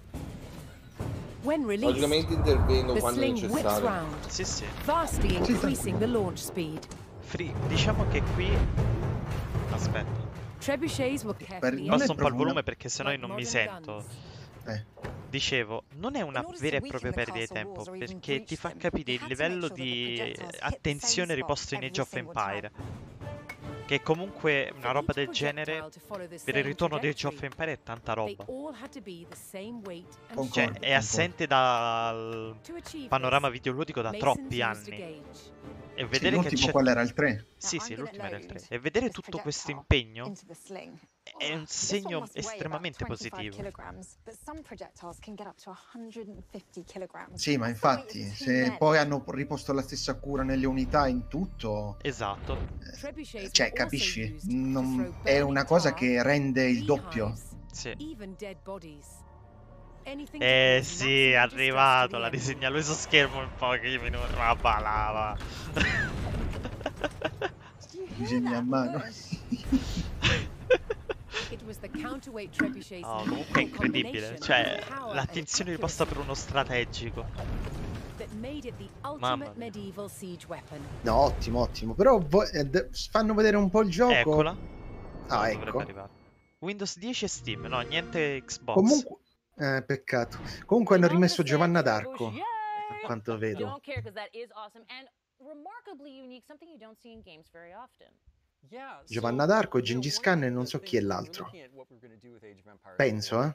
When released, Logicamente intervengo the quando è sling whips necessario. round, Sì, sì. vastly increasing tranquillo. the launch speed. Diciamo che qui... Aspetta. Trebuchets were carefully Non è Basta un po' il proprio volume una- perché sennò io non mi modern sento. guns. Dicevo, non è una vera e propria perdita di tempo, perché ti fa capire il livello di attenzione riposto in Age of Empire. Che comunque una roba del genere, per il ritorno di Age of Empire è tanta roba. Cioè, è assente dal panorama videoludico da troppi anni. E Sì, vedere che l'ultimo c'è... qual era? Il 3? Sì, sì, l'ultimo era il 3. E vedere tutto questo impegno è un segno estremamente positivo. Sì, ma infatti, se poi hanno riposto la stessa cura nelle unità in tutto, Esatto. cioè, capisci? È una cosa che rende il doppio. Sì. Sì, è arrivato, la disegna lui su schermo in pochi minuti. Ma balava. Disegna a mano. Oh, comunque è incredibile. Cioè, l'attenzione riposta per uno strategico. Mamma mia. No, ottimo, ottimo. Però fanno vedere un po' il gioco. Eccola. Ah, Dovrebbe ecco. arrivare. Windows 10 e Steam, no, niente Xbox. Comunque, peccato. Comunque hanno rimesso Giovanna d'Arco, a quanto vedo. Giovanna d'Arco e Gengis Khan e non so chi è l'altro. Penso,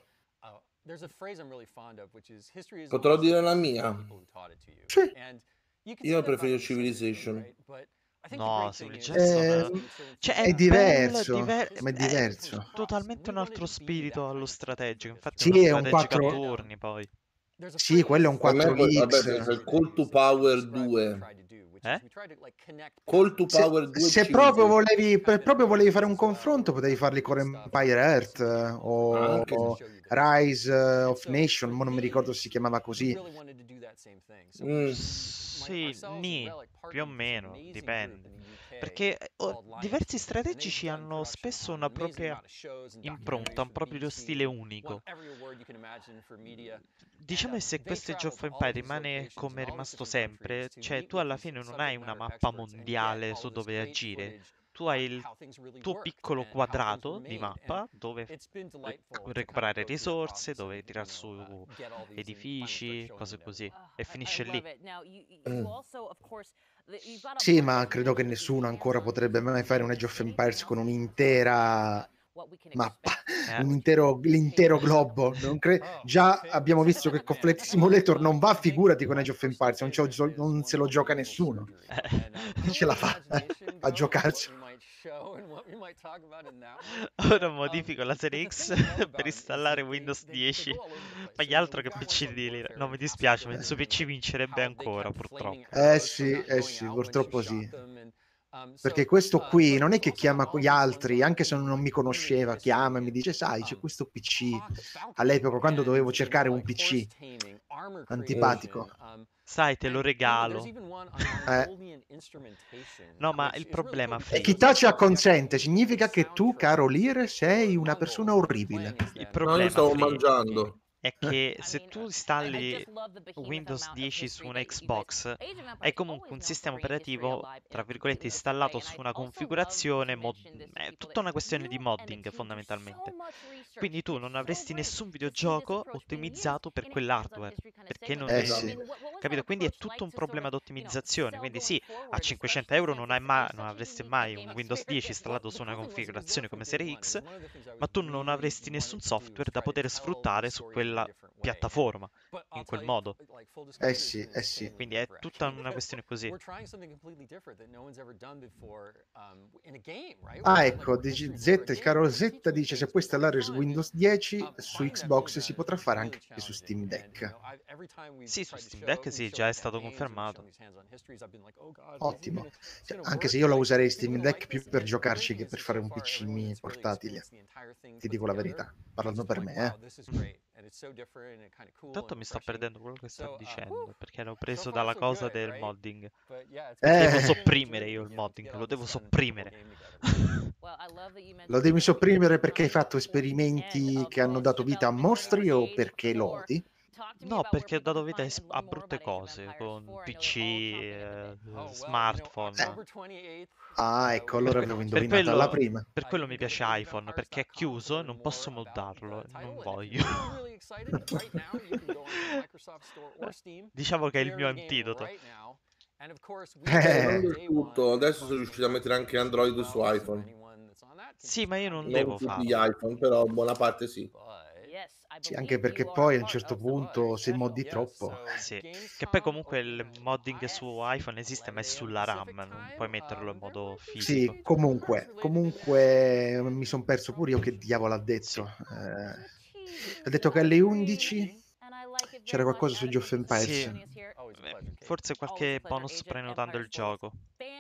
Potrò dire la mia? Sì. Io preferisco Civilization. No, Civilization cioè, è diverso, ma è diverso. È totalmente un altro spirito allo strategico. Infatti Sì, è è una un strategica a 4 turni poi. Sì, quello è un A me 4X. vabbè, c'è il Call to Power 2. Call to Se, Power 2 se proprio volevi fare un confronto, potevi farli con Empire Earth o Rise of Nation, ma non mi ricordo se si chiamava così. Sì, più o meno, dipende. Perché diversi strategici hanno spesso una propria impronta, un proprio stile unico. Diciamo che se questo Age of Empire rimane come è rimasto sempre, cioè tu alla fine non hai una mappa mondiale su dove agire. Tu hai il tuo piccolo quadrato di mappa dove recuperare risorse, dove tirar su edifici, cose così, e finisce lì. Sì, ma credo che nessuno ancora potrebbe mai fare un Age of Empires con un'intera mappa, l'intero globo. Già abbiamo visto che con Flight Simulator non va, figurati con Age of Empires, non se lo gioca nessuno. Chi ce la fa a giocarci? Ora modifico la serie X per installare Windows 10. Fagli altro che PC di lira. No, mi dispiace, ma il suo PC vincerebbe ancora, purtroppo. Sì, purtroppo sì. Perché questo qui non è che chiama gli altri, anche se non mi conosceva, chiama e mi dice: sai, c'è questo PC all'epoca quando dovevo cercare un PC antipatico. Sai, te lo regalo. No, ma il problema, E Free, chi tace acconsente significa che tu, caro Lear, sei una persona orribile. il No, io problema, stavo Free, mangiando. è che se tu installi Windows 10 su una Xbox, hai comunque un sistema operativo, tra virgolette, installato su una configurazione, è tutta una questione di modding fondamentalmente. Quindi tu non avresti nessun videogioco ottimizzato per quell'hardware, perché non è... Sì. Capito? Quindi è tutto un problema di ottimizzazione. Quindi sì, a 500 euro non avresti mai un Windows 10 installato su una configurazione come Serie X, ma tu non avresti nessun software da poter sfruttare su quella piattaforma in quel modo. Sì. Quindi è tutta una questione così. Ah, ecco, il caro Z dice se puoi installare su Windows 10 su Xbox si potrà fare anche su Steam Deck. Sì, su Steam Deck sì, già è stato confermato. Ottimo. Anche se io la userei Steam Deck più per giocarci che per fare un PC portatile. Ti dico la verità, parlando per me, Tanto mi sto perdendo quello che sto dicendo, perché ero preso dalla cosa del modding. Eh. Devo sopprimere io il modding, lo devo sopprimere. Lo devi sopprimere perché hai fatto esperimenti che hanno dato vita a mostri o perché lo odi? No, perché ho dato vita a brutte cose con PC, smartphone. Ah, ecco, allora avevo Per indovinato alla prima. per quello mi piace iPhone, perché è chiuso e non posso moddarlo, non voglio. Diciamo che è il mio antidoto. Tutto. Adesso sono riuscito a mettere anche Android su iPhone. Sì, ma io non Non devo tutti gli farlo. iPhone, però buona parte sì. Sì, anche perché poi a un certo punto se moddi troppo. Sì, che poi comunque il modding su iPhone esiste, ma è sulla RAM, non puoi metterlo in modo fisico. Sì, comunque mi sono perso pure io che diavolo ha detto. Ha detto che alle 11 c'era qualcosa su Age of Empires. Sì, forse qualche bonus prenotando il gioco.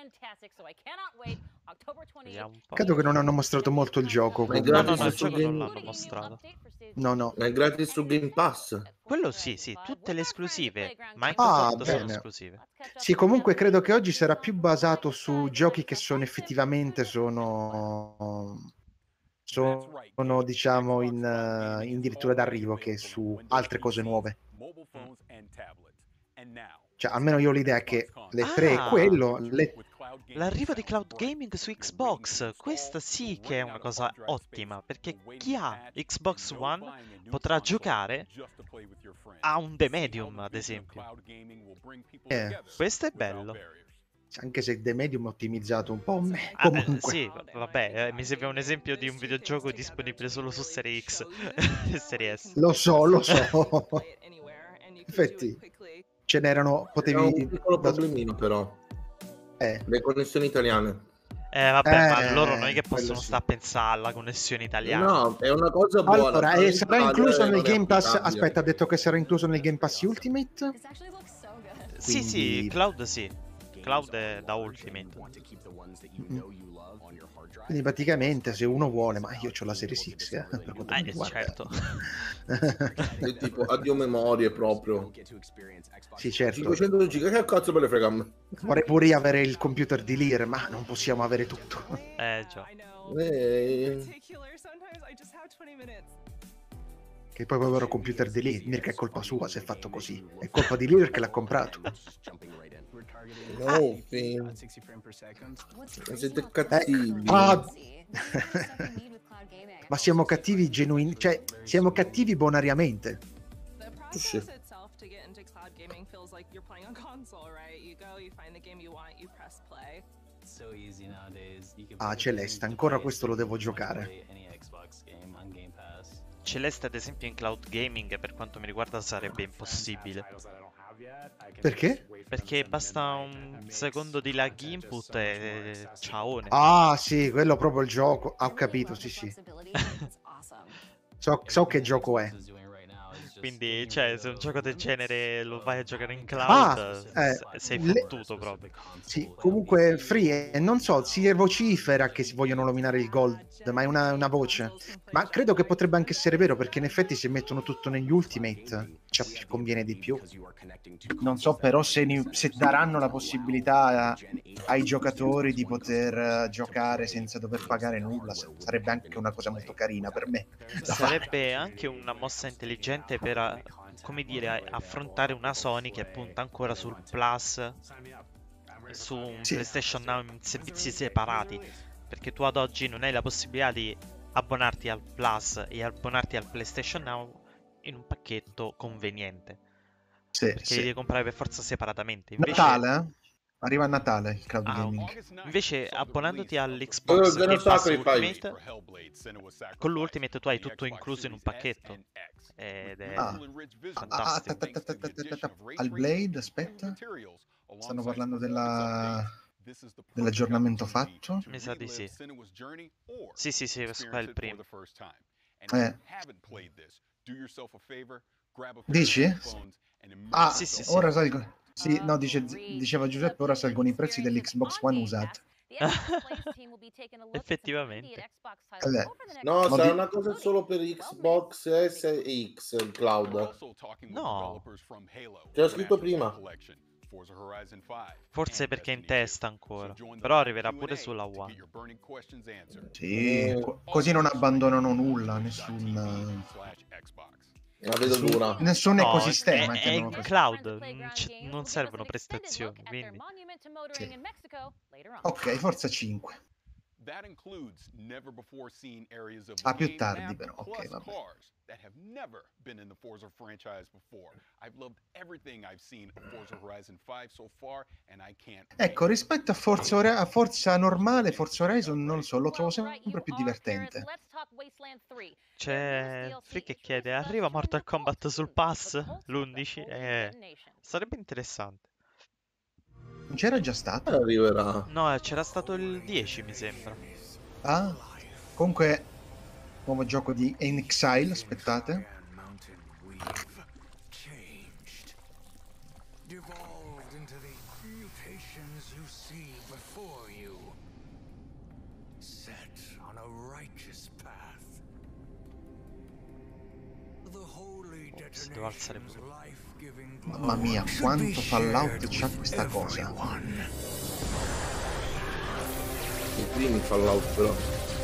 Vediamo un po'. Credo che non hanno mostrato molto il gioco. Ma è No, gratis no, il su gioco non Game... l'hanno mostrato. No. Ma è gratis su Game Pass. Quello sì, tutte le esclusive Microsoft sono bene. esclusive. Sì, comunque credo che oggi sarà più basato su giochi che sono effettivamente sono diciamo in addirittura d'arrivo che su altre cose nuove. Cioè, almeno io ho l'idea che le 3 è quello, L'arrivo di cloud gaming su Xbox, questa sì che è una cosa ottima, perché chi ha Xbox One potrà giocare a un The Medium, ad esempio. Questo è bello. Anche se The Medium è ottimizzato un po' comunque. Sì, vabbè, mi sembra un esempio di un videogioco disponibile solo su Serie X e Serie S. Lo so. Infatti, ce n'erano, C'è un piccolo problemino però. Le connessioni italiane. Vabbè, ma loro non è che possono stare a pensare alla connessione italiana. No, è una cosa buona. Allora, sarà incluso nel Game Pass. Aspetta, ha detto che sarà incluso nel Game Pass Ultimate? Sì, Cloud sì. Cloud è da Ultimate. Quindi praticamente se uno vuole, ma io ho la Series X per quanto mi riguarda. Certo. È tipo addio memorie proprio. Sì, certo. 500 giga, che cazzo me ne frega a me? Vorrei pure io avere il computer di Lear, ma non possiamo avere tutto. Già. Che poi povero computer di Lear, mica è colpa sua se è fatto così. È colpa di Lear che l'ha comprato. No, siete cattivi. Ma siamo cattivi genuini, cioè siamo cattivi bonariamente. Sì. Ah, Celeste, ancora questo lo devo giocare. Celeste ad esempio in cloud gaming per quanto mi riguarda sarebbe impossibile. Perché? Perché basta un secondo di lag input e ciaone. Ah sì, quello proprio il gioco. Ho capito, sì. So che gioco è. Quindi, cioè, se un gioco del genere lo vai a giocare in cloud, sei fottuto proprio. Sì, comunque Free, non so, si vocifera che si vogliono nominare il Gold, ma è una voce. Ma credo che potrebbe anche essere vero, perché in effetti se mettono tutto negli Ultimate ci conviene di più. Non so però se daranno la possibilità ai giocatori di poter giocare senza dover pagare nulla. Sarebbe anche una cosa molto carina per me. Sarebbe anche una mossa intelligente per, come dire, affrontare una Sony che punta ancora sul Plus, su un PlayStation Now in servizi separati, perché tu ad oggi non hai la possibilità di abbonarti al Plus e abbonarti al PlayStation Now in un pacchetto conveniente, perché li devi comprare per forza separatamente. Invece... Natale? Arriva a Natale il cloud gaming. Invece abbonandoti all'Xbox Game Pass Ultimate, con l'Ultimate tu hai tutto incluso in un pacchetto ed è fantastico. Al Blade, aspetta, stanno parlando dell'aggiornamento fatto? Mi sa di sì. Sì, questo qua è il primo. Dici? Sì. Ora salgo. Sì, no, diceva Giuseppe, ora salgono i prezzi dell'Xbox One usato. Effettivamente. No, sarà una cosa solo per Xbox S e X, il cloud. No. C'era scritto prima. Forse perché è in testa ancora, però arriverà pure sulla One. Sì, così non abbandonano nulla, nessun ecosistema. È in cloud, non servono prestazioni, quindi... Sì. Ok, forza 5. Più tardi però, ok, vabbè. Ecco, rispetto a Forza normale, Forza Horizon, non lo so, lo trovo sempre più divertente. C'è Free che chiede, arriva Mortal Kombat sul pass? L'11? Sarebbe interessante. Non c'era già stato? Arriverà. No, c'era stato il 10, mi sembra. Ah, comunque, nuovo gioco di In Exile, aspettate. Si deve alzare pure. Mamma mia, quanto Fallout c'ha questa cosa. I primi Fallout però.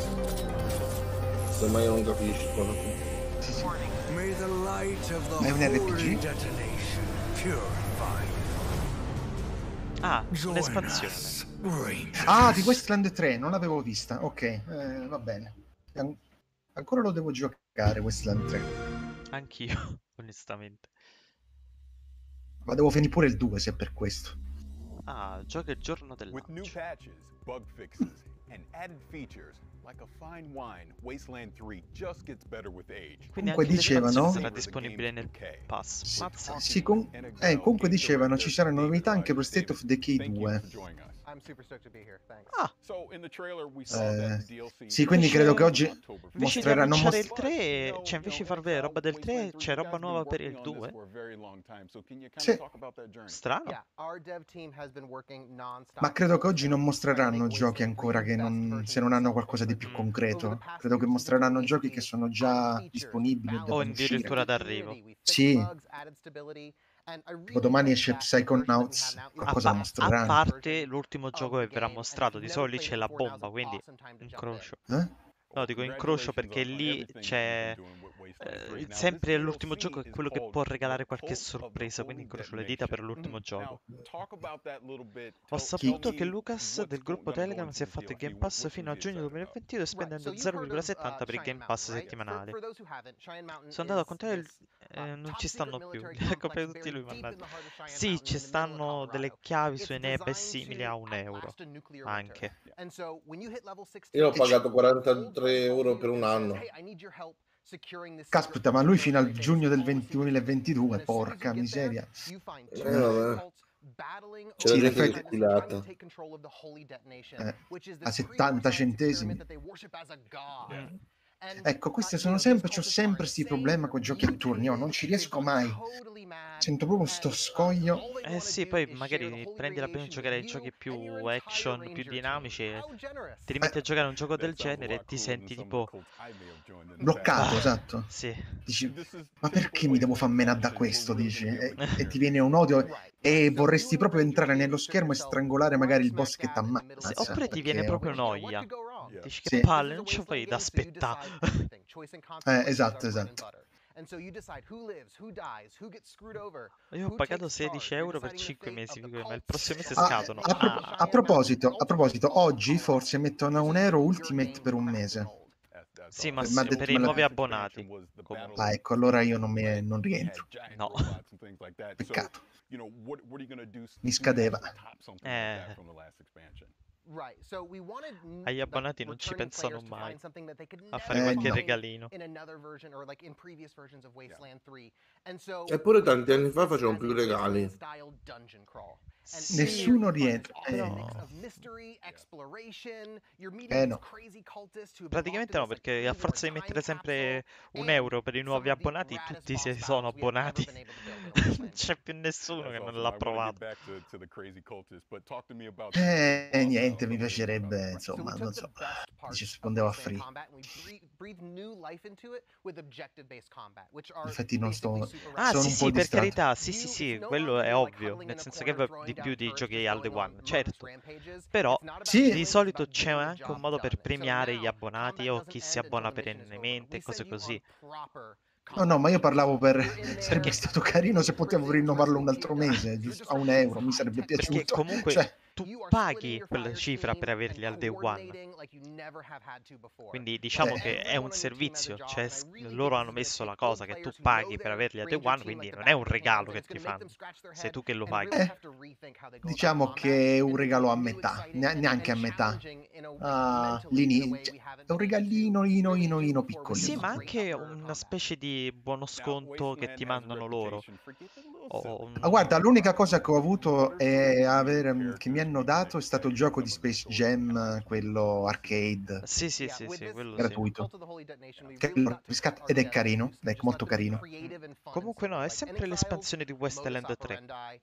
Semmai non capisco. Sì. Ma è un RPG? Un'espansione. Ah, di Wasteland 3, non l'avevo vista. Ok, va bene. Ancora lo devo giocare, Wasteland 3. Anch'io, onestamente. Ma devo finire pure il 2 se è per questo. Ah, gioca il giorno del lancio. With new patches, bug fixes, and added features, like a fine wine, Wasteland 3 just gets better with age. Quindi comunque dicevano sarà disponibile nel pass. Sì, comunque dicevano ci saranno novità anche per State of Decay 2. Sì, quindi credo che oggi mostreranno il 3, cioè invece di far vedere roba del 3, c'è roba nuova per il 2. Sì. Strano. Ma credo che oggi non mostreranno giochi ancora che se non hanno qualcosa di più concreto. Credo che mostreranno giochi che sono già disponibili o addirittura d'arrivo. Sì. Tipo domani esce Psychonauts, qualcosa mostreranno. A parte l'ultimo gioco che verrà mostrato, di solito lì c'è la bomba, quindi incrocio. No, dico incrocio perché lì c'è sempre l'ultimo gioco è quello che può regalare qualche sorpresa, quindi incrocio le dita per l'ultimo gioco. Ho saputo che Lucas del gruppo Telegram si è fatto il Game Pass fino a giugno 2022 spendendo 0,70 per il Game Pass settimanale. Sono andato a contare non ci stanno più, li ha comprati tutti lui, mannaggia. Sì, ci stanno delle chiavi su Eneba simili a €1 anche. Io ho pagato 43 euro per un anno. Caspita, ma lui fino al giugno del 2022, porca miseria. C'è la gente stilata. A 70 centesimi. Ecco, questi sono sempre, c'ho sempre sti problemi con giochi a turni, io non ci riesco mai. Sento proprio sto scoglio. Eh sì, poi magari prendi la pena di giocare ai giochi più action, più dinamici e ti rimetti a giocare a un gioco del genere e ti senti tipo Bloccato, esatto. Sì. Dici, ma perché mi devo far menare da questo, dici? E ti viene un odio e vorresti proprio entrare nello schermo e strangolare magari il boss che ti Sì, ammazza. oppure ti viene proprio noia. Dici che Sì. palle, non ci fai da aspettare. Esatto, esatto. Io ho pagato 16 euro per 5 mesi, ma il prossimo mese Ah, scadono. a proposito, oggi forse mettono €1 Ultimate per un mese. Sì, ma m'ha detto- per me i l'ha- nuovi abbonati. Comunque. Ah, ecco, allora io non rientro. No. Peccato. Mi scadeva. Agli abbonati non ci pensano mai a fare qualche no. regalino. Eppure tanti anni fa facevano più regali. Nessuno rientra. No. Praticamente no, perché a forza di mettere sempre €1 per i nuovi abbonati, tutti si sono abbonati. Non c'è più nessuno che non l'ha provato. Niente, mi piacerebbe, insomma, non so. Ci rispondevo a free. Infatti non sto... Ah, sono sì, un sì, po' per distratto. carità, sì, quello è ovvio, nel senso che va di più di giochi al day one, certo. Però Sì. di solito c'è anche un modo per premiare gli abbonati o chi si abbona perennemente, cose così. No, ma io parlavo sarebbe stato carino se potevo rinnovarlo un altro mese, giusto a €1, mi sarebbe Perché piaciuto. comunque Cioè, tu paghi quella cifra per averli al day one. Quindi diciamo che è un servizio, cioè loro hanno messo la cosa che tu paghi per averli al day one, quindi non è un regalo che ti fanno, sei tu che lo paghi. diciamo che è un regalo a metà, neanche a metà. È un regalino piccolino. Sì, ma anche una specie di buono sconto che ti mandano loro. Guarda, l'unica cosa che ho avuto è che mi hanno dato è stato il gioco di Space Jam, quello arcade. Sì, quello gratuito. Ed è carino, è molto carino. Comunque no, è sempre l'espansione di Westland 3.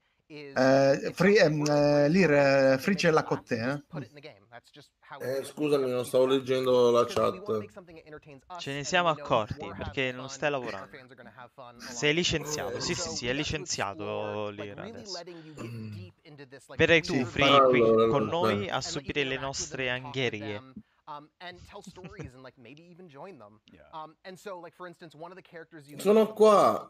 Free c'è la con te, Scusami, non stavo leggendo la chat. Ce ne siamo accorti perché non stai lavorando. Sei licenziato, sì, è licenziato Lira adesso. Verrai tu, Free, qui con noi a subire le nostre angherie. Sono qua.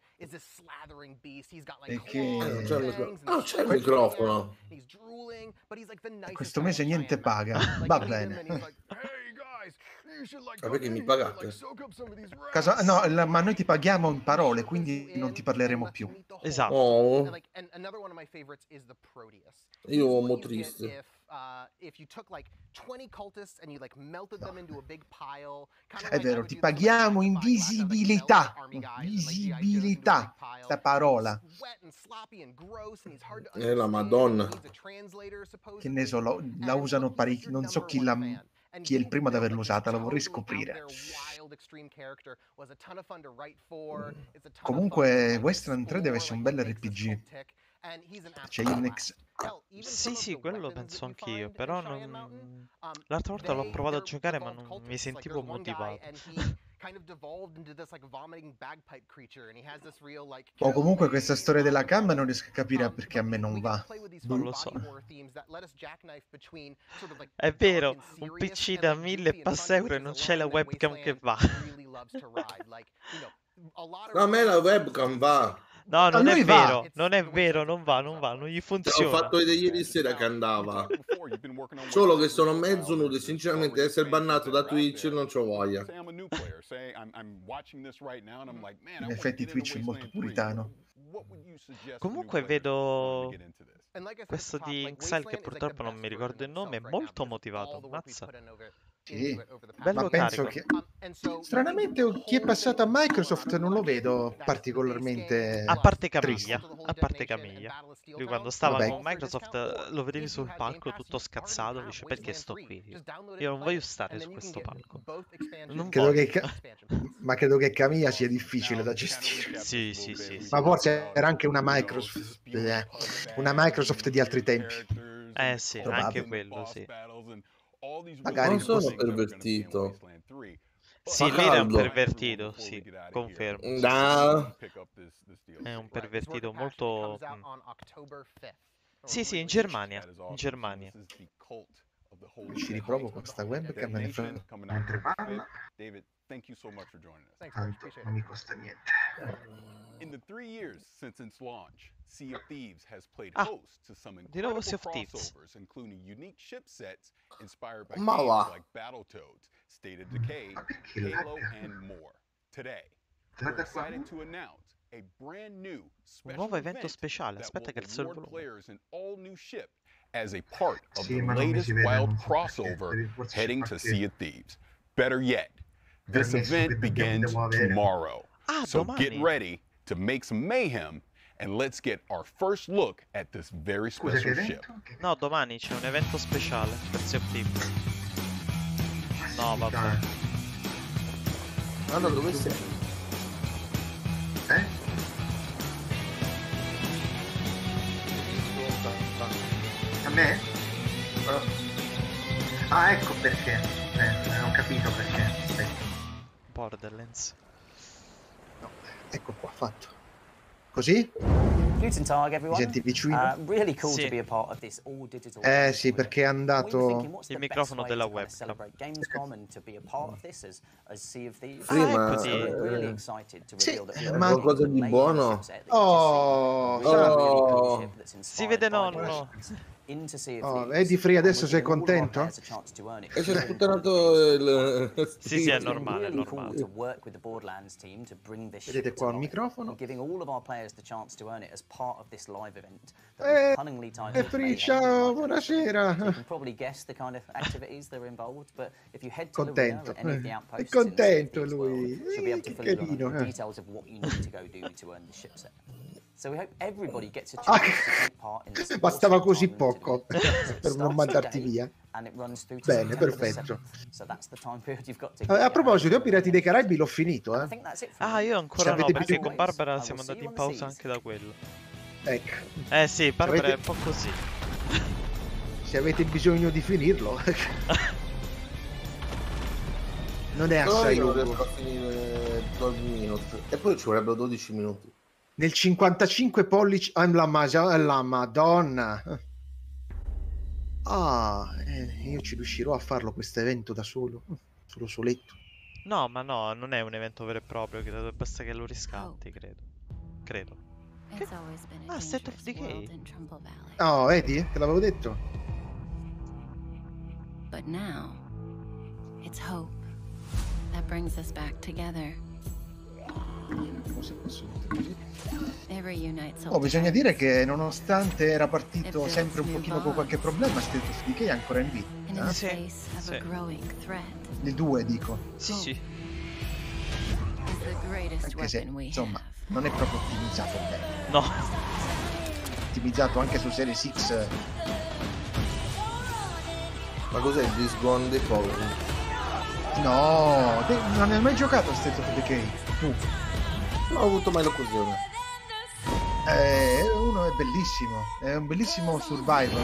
C'è il microfono. Questo mese niente paga, va bene. Perché mi pagate? No, ma noi ti paghiamo in parole, quindi non ti parleremo più. Esatto. Oh. Io uomo triste. È vero, ti paghiamo in visibilità. Visibilità, sta parola. La Madonna. Che ne so, la usano parecchio, non so chi è il primo ad averla usata, la vorrei scoprire. Comunque Westland 3 deve essere un bel RPG. C'è Unix. Sì, quello penso anch'io, però l'altra volta l'ho provato a giocare ma non mi sentivo motivato. O comunque questa storia della cam non riesco a capire perché a me non va. Non lo so. È vero, un PC da 1000 e passa euro e non c'è la webcam che va. No, a me la webcam va. No, non è vero, non va, non gli funziona. Ho fatto vedere ieri sera che andava. Solo che sono mezzo nudo e sinceramente essere bannato da Twitch non c'ho voglia. In effetti Twitch è molto puritano. Comunque vedo questo di Exile che purtroppo non mi ricordo il nome, è molto motivato, mazza. Sì, Bello ma penso carico. che stranamente chi è passato a Microsoft non lo vedo particolarmente A parte triste. Camiglia, a parte Camiglia. Lui quando stava Vabbè, con Microsoft lo vedevi sul palco tutto scazzato, dice perché sto qui? Io non voglio stare su questo palco. Non credo voglio. che ma credo che Camilla sia difficile da gestire. Sì, sì, sì, sì. Ma forse era anche una Microsoft di altri tempi. Sì, Probabile. anche quello, sì. Magari non sono così. pervertito. Sì, Fa lì è un caldo. pervertito, sì, confermo. Sì, No. è un pervertito molto... Sì, sì, in Germania, in Germania. Ci riprovo con sta webcam mentre parla. Tanto non mi costa niente. In the 3 years since its launch, Sea of Thieves has played Ah, host to some di nuovo incredible Sea of Thieves. crossovers, including unique ship sets inspired by Ma games va. like Battletoads, State of Decay, perché Halo, lag? and more. Today, we're Guarda qua. excited to announce a brand new Un special nuovo evento event speciale, that aspetta che will alzo il reward volume. players an all-new ship as a part of Sì, the ma non mi latest si vede, wild non so perché. crossover Forse c'è heading to qualche Sea of Thieves. Better yet, this permesso che event begins devo avere. tomorrow. Ah, So get domani. ready to make some mayhem, and let's get our first look at this very Scusa, che special ship. evento? Che- No, domani c'è un evento speciale per Sea of Thieves. No, vabbè. Allora, dove sei? A me? Ah, ecco perché. Ho capito perché. Aspetta. Borderlands. No, ecco qua, fatto. Così? Guten Tag, Mi everyone. senti vicino? Really cool Sì. to be a part of this all digital. Sì, perché è We were andato... thinking, what's Il the best microfono way della to kind of webcam. celebrate Gamescom and to be a part of this as Sea of Thieves. Prima, eccoti. We're really excited to Sì, reveal that we're ma- qualcosa di amazing buono? shipset that you Oh, just see. A really cool oh. ship that's Si inspired vede by nonno. Borderlands into Sea of Oh, Thieves, vedi Free, and adesso we're sei giving all of our contento? players a chance to earn it. E si è sputtanato il... Sì, sì, è It's been normale, è really cool normale. to work with the Borderlands team to bring this Vedete ship qua to il life. microfono? And giving all of our players the chance to earn it as part of this live event that we've cunningly titled Free, Mayhem. ciao, So you buonasera. can probably guess the kind of activities that are involved, but if you head to Contento. Larina or any of the È outposts in the contento Sea of Thieves lui. world, she'll be able to Che fill you in carino. on the details of what you need to go do to earn the ship set. So we hope everybody gets a Ah, chance to take part in this bastava awesome così time limited poco event. per non mandarti via. And it runs through to Bene, September the perfetto. 7th. So that's the time period you've got to A get proposito, io Pirati dei Caraibi l'ho finito, I think that's it for Ah, me. io Se ancora no, avete perché bisogno- con Barbara I siamo will andati see in you on the pausa seas. anche da quello. Ecco, Sì, Barbara avete- è un po' così. se avete bisogno di finirlo. Non è Però assai io non lungo. riesco a finire 12 minuti. E poi ci vorrebbero 12 minuti. Nel 55 pollici... Ah, la Madonna! Ah, io ci riuscirò a farlo questo evento da solo. Solo soletto. No, ma no, non è un evento vero e proprio, credo, basta che lo riscatti, credo. Credo. It's always been a Ah, State of dangerous world Decay. in Trumbull Valley. Oh, vedi? Te l'avevo detto. But now, it's hope that brings us back together. Cosa posso dire così? It reunites Oh, old bisogna friends dire che nonostante era partito sempre un pochino con qualche problema, State of Decay è ancora in and in vita. the Sì, face of sì. a growing threat. Il 2 dico. Sì, sì. Is the greatest Anche se, weapon we insomma, have. non è proprio ottimizzato bene. No. Ottimizzato anche su Series X. Ma cos'è il This Gone dei poveri? No, non hai mai giocato a State of Decay? Tu? Non ho avuto mai l'occasione. Uno è bellissimo, è un bellissimo survival.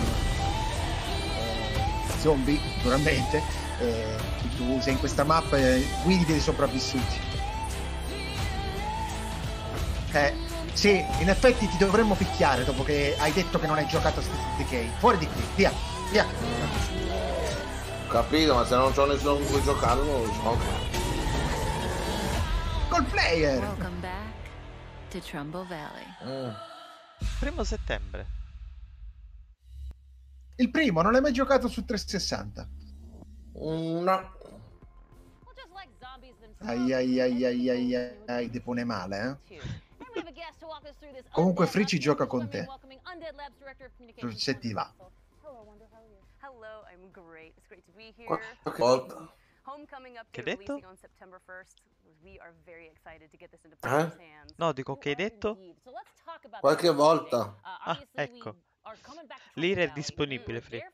Zombie, naturalmente. Tu sei in questa mappa e guidi dei sopravvissuti. Sì, in effetti ti dovremmo picchiare dopo che hai detto che non hai giocato a State of Decay. Fuori di qui, via, via. Ho capito, ma se non c'ho nessuno con cui giocare non lo gioco. Col player! Welcome back to Trumbull Valley. 1° settembre. Il primo, non l'hai mai giocato su 360? No. Ai, depone male, Comunque Free ci gioca con te. Se ti va. Hello, I'm great. It's great Qualche volta. Che hai detto? Eh? No, dico che hai detto? Qualche volta. Ah, ecco. L'ira è disponibile, Free.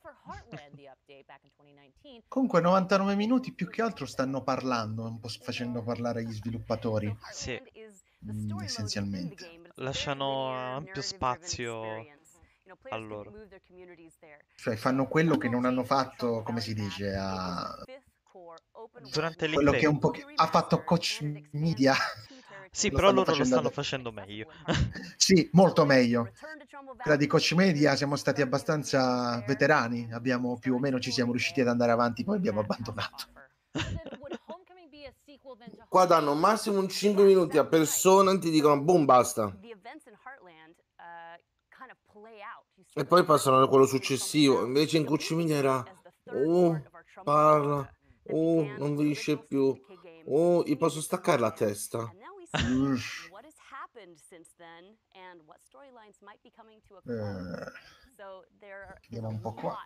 Comunque 99 minuti più che altro stanno parlando, un po' facendo parlare gli sviluppatori. Sì. Essenzialmente. Lasciano ampio spazio a loro. Cioè fanno quello che non hanno fatto, come si dice, Durante quello che l'E3. un po' ha fatto Coach Media. Sì, Lo però stanno loro lo facendo stanno adesso. facendo meglio. Sì, molto meglio. Quella di Coach Media siamo stati abbastanza veterani, abbiamo più o meno ci siamo riusciti ad andare avanti, poi abbiamo abbandonato. Qua danno massimo un 5 minuti a persona e ti dicono boom, basta. E poi passano a quello successivo. Invece in Coach Media era parla, non finisce più, gli posso staccare la testa. Vediamo un po' qua.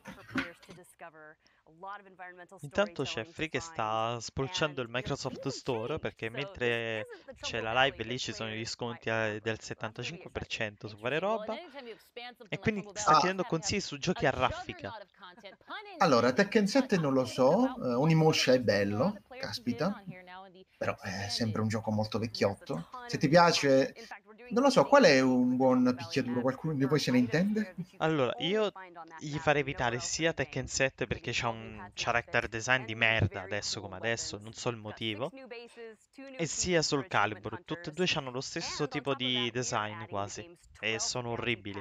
Intanto c'è Free che sta spulciando il Microsoft Store perché mentre c'è la live lì ci sono gli sconti del 75% su varie roba e quindi sta chiedendo consigli su giochi a raffica. Allora, Tekken 7 non lo so, Onimusha è bello, caspita, però è sempre un gioco molto vecchiotto. Se ti piace, non lo so, qual è un buon picchiaduro? Qualcuno di voi se ne intende? Allora, io gli farei evitare sia Tekken 7 perché c'ha un character design di merda adesso come adesso, non so il motivo, e sia Soul Calibur, tutte e due hanno lo stesso tipo di design quasi, e sono orribili.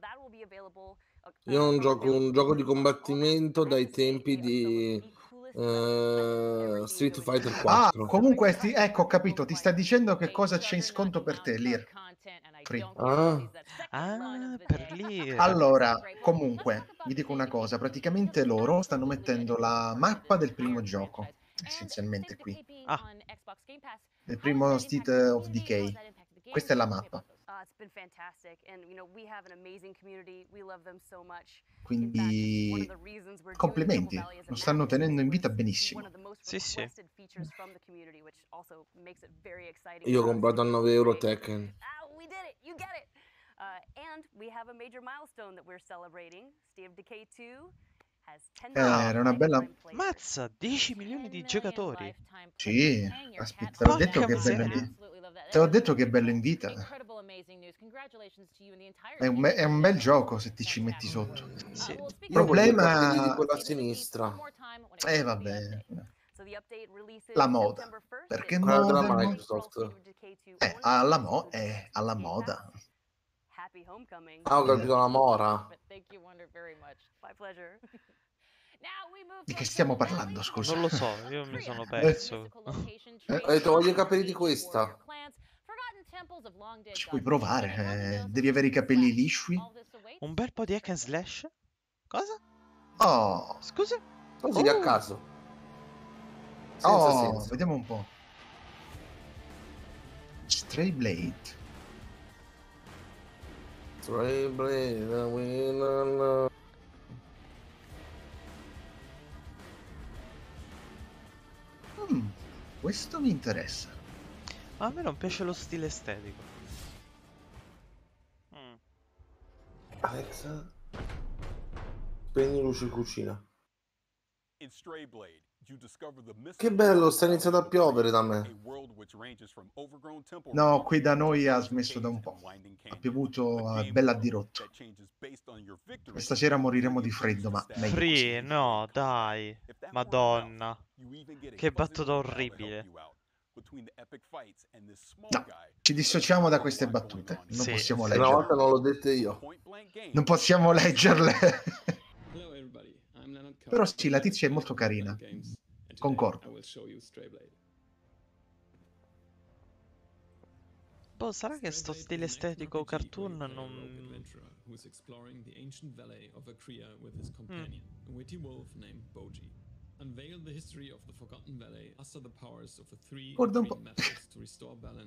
Io non gioco un gioco di combattimento dai tempi di Street Fighter 4. Comunque, ecco, ho capito, ti sta dicendo che cosa c'è in sconto per te, Lir. Per lì. Allora, comunque, vi dico una cosa, praticamente loro stanno mettendo la mappa del primo gioco, essenzialmente qui. Il primo State of Decay. Questa è la mappa. Quindi complimenti, lo stanno tenendo in vita benissimo. Sì, sì. Io ho comprato a 9 euro Tekken. Era una bella... Mazza, 10 milioni di giocatori. Sì, aspetta, te l'ho detto che è bello in vita. Te l'ho detto che è bello in vita. È un bel gioco se ti ci metti sotto. Sì. Il Problema di quella a sinistra. Vabbè. La moda. Perché Quella della moda? Microsoft. Alla moda. Ho capito la mora. Di che stiamo parlando, scusa? Non lo so, io mi sono perso. Ho detto, voglio i capelli di questa. Ci puoi provare, devi avere i capelli lisci. Un bel po' di hack and slash? Cosa? Oh, scusa? Così a caso. Senza senso. Vediamo un po'. Stray Blade. Stray Blade, Questo mi interessa. A me non piace lo stile estetico. Alexa, spegni luce cucina. Che bello, sta iniziando a piovere da me. No, qui da noi ha smesso da un po'. Ha piovuto bella a dirotto. Questa sera moriremo di freddo, ma meglio Free, no, dai. Madonna. Che battuta orribile. No, ci dissociamo da queste battute. Non Sì, possiamo Una leggerle. volta non l'ho dette io. Non possiamo leggerle. Però sì, la tizia è molto carina. Concordo. Boh, sarà che sto stile estetico cartoon non... Guarda un po'.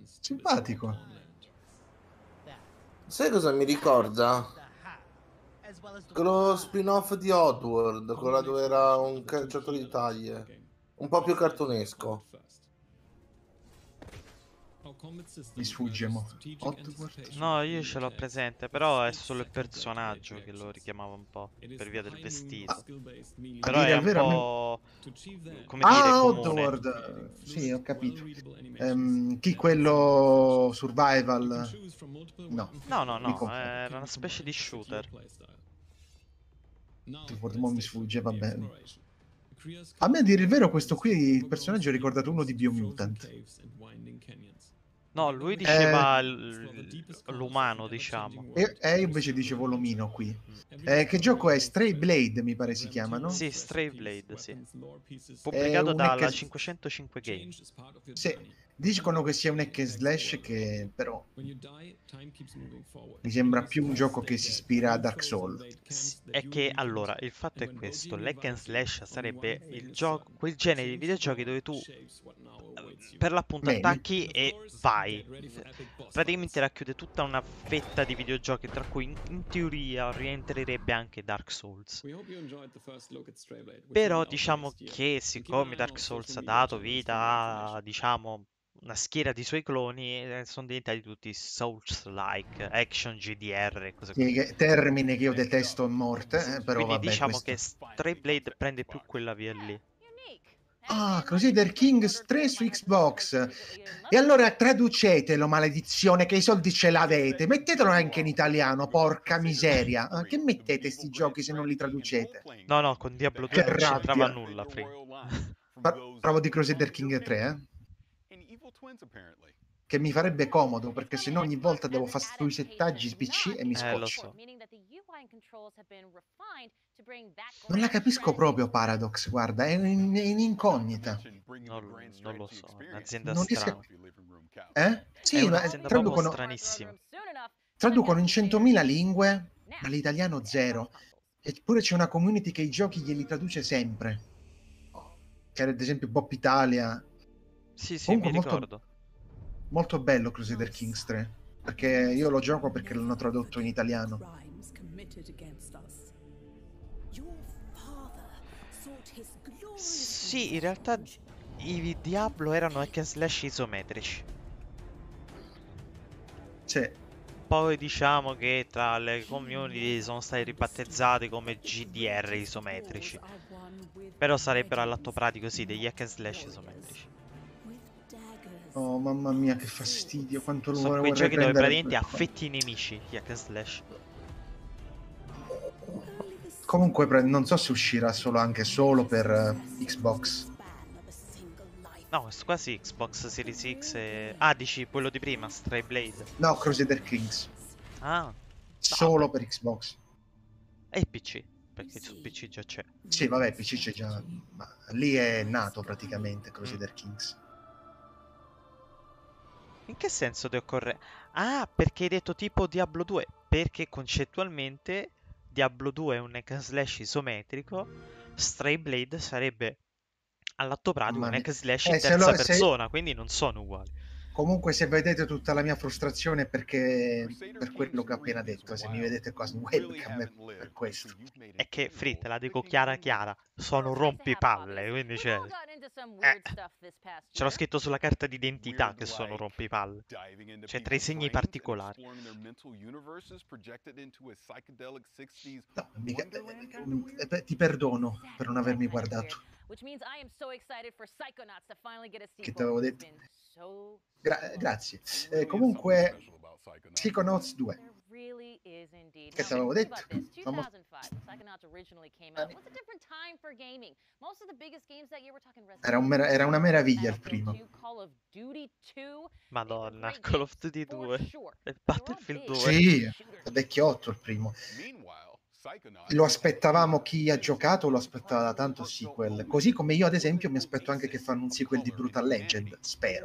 Simpatico. Sai cosa mi ricorda? Quello spin-off di Oddworld, quello dove era un calciatore di taglie, un po' più cartunesco. Mi sfugge mo. Oddworld? No, io ce l'ho presente, però è solo il personaggio che lo richiamava un po' per via del vestito. Però dire è il un vero, po', come dire, Ah, comune. Oddworld. Sì, ho capito. Chi quello survival? No. No, era una specie di shooter. Oddworld mo mi sfugge, va bene. A me, a dire il vero, questo qui, il personaggio è ricordato uno di Biomutant. No, lui diceva l'umano, diciamo. E io invece dicevo l'omino qui. Che gioco è? Stray Blade, mi pare si chiama, no? Sì, Stray Blade, sì. Pubblicato dalla 505 Games. Sì, dicono che sia un hack and slash che però mi sembra più un gioco che si ispira a Dark Souls. È che, allora, il fatto è questo, l'hack and slash sarebbe il gioco, quel genere di videogiochi dove tu per l'appunto attacchi e vai. Praticamente racchiude tutta una fetta di videogiochi, tra cui in teoria rientrerebbe anche Dark Souls. Però diciamo che siccome Dark Souls ha dato vita a, diciamo, una schiera di suoi cloni, sono diventati tutti Souls-like, action, GDR e cose così. Sì, termine che io detesto a morte, però Quindi vabbè, diciamo questo... che Stray Blade prende più quella via lì. Ah, Crusader Kings 3 su Xbox. E allora traducetelo, maledizione, che i soldi ce l'avete. Mettetelo anche in italiano, porca miseria. Che mettete sti giochi se non li traducete? No, con Diablo 2 Che non c'entrava rabbia. nulla prima. Provo di Crusader King 3, che mi farebbe comodo, perché sennò ogni volta devo fare sui settaggi PC e mi Lo scoccio. so. Non la capisco proprio Paradox, guarda, è in incognita. Non lo so, è un'azienda Non riesco strana. a... Sì, È ma un'azienda proprio traducono stranissima. in 100.000 lingue, ma l'italiano zero. Eppure c'è una community che i giochi glieli traduce sempre. Che era ad esempio Bop Italia. Sì, Comunque mi ricordo. molto bello Crusader Kings 3, perché io lo gioco perché l'hanno tradotto in italiano. Sì, in realtà i Diablo erano hack and slash isometrici. Sì. Poi diciamo che tra le community sono stati ribattezzati come GDR isometrici. Però sarebbero all'atto pratico sì, degli hack and slash isometrici. Oh mamma mia, che fastidio, quanto lo Sono vorrei quei giochi dove prendere praticamente per qua. affetti i nemici, gli hack and slash. Comunque non so se uscirà solo per Xbox. No, questo qua sì, Xbox Series X e... Ah, dici quello di prima, Stray Blade. No, Crusader Kings. Ah, Solo per Xbox. e il PC, perché su PC già c'è. Sì, vabbè, PC c'è già, ma lì è nato praticamente Crusader Kings. In che senso ti occorre? Ah, perché hai detto tipo Diablo 2? Perché concettualmente Diablo 2 è un hack and slash isometrico, Stray Blade sarebbe all'atto pratico un hack and slash in terza persona, quindi non sono uguali. Comunque se vedete tutta la mia frustrazione è perché per quello che ho appena detto, se mi vedete qua su webcam è per questo. È che Free, te la dico chiara, sono rompipalle, quindi c'è... Ce l'ho scritto sulla carta d'identità che sono rompipalle. C'è tra i segni particolari. No, mica, ti perdono per non avermi guardato. Che ti avevo detto? Grazie. Comunque, Psychonauts 2. Che ti avevo detto? Era una meraviglia il primo. Madonna, Call of Duty 2 e Battlefield 2. Sì, è vecchiotto il primo. Lo aspettavamo, chi ha giocato lo aspettava da tanto sequel, così come io ad esempio mi aspetto anche che fanno un sequel di Brutal Legend, spero.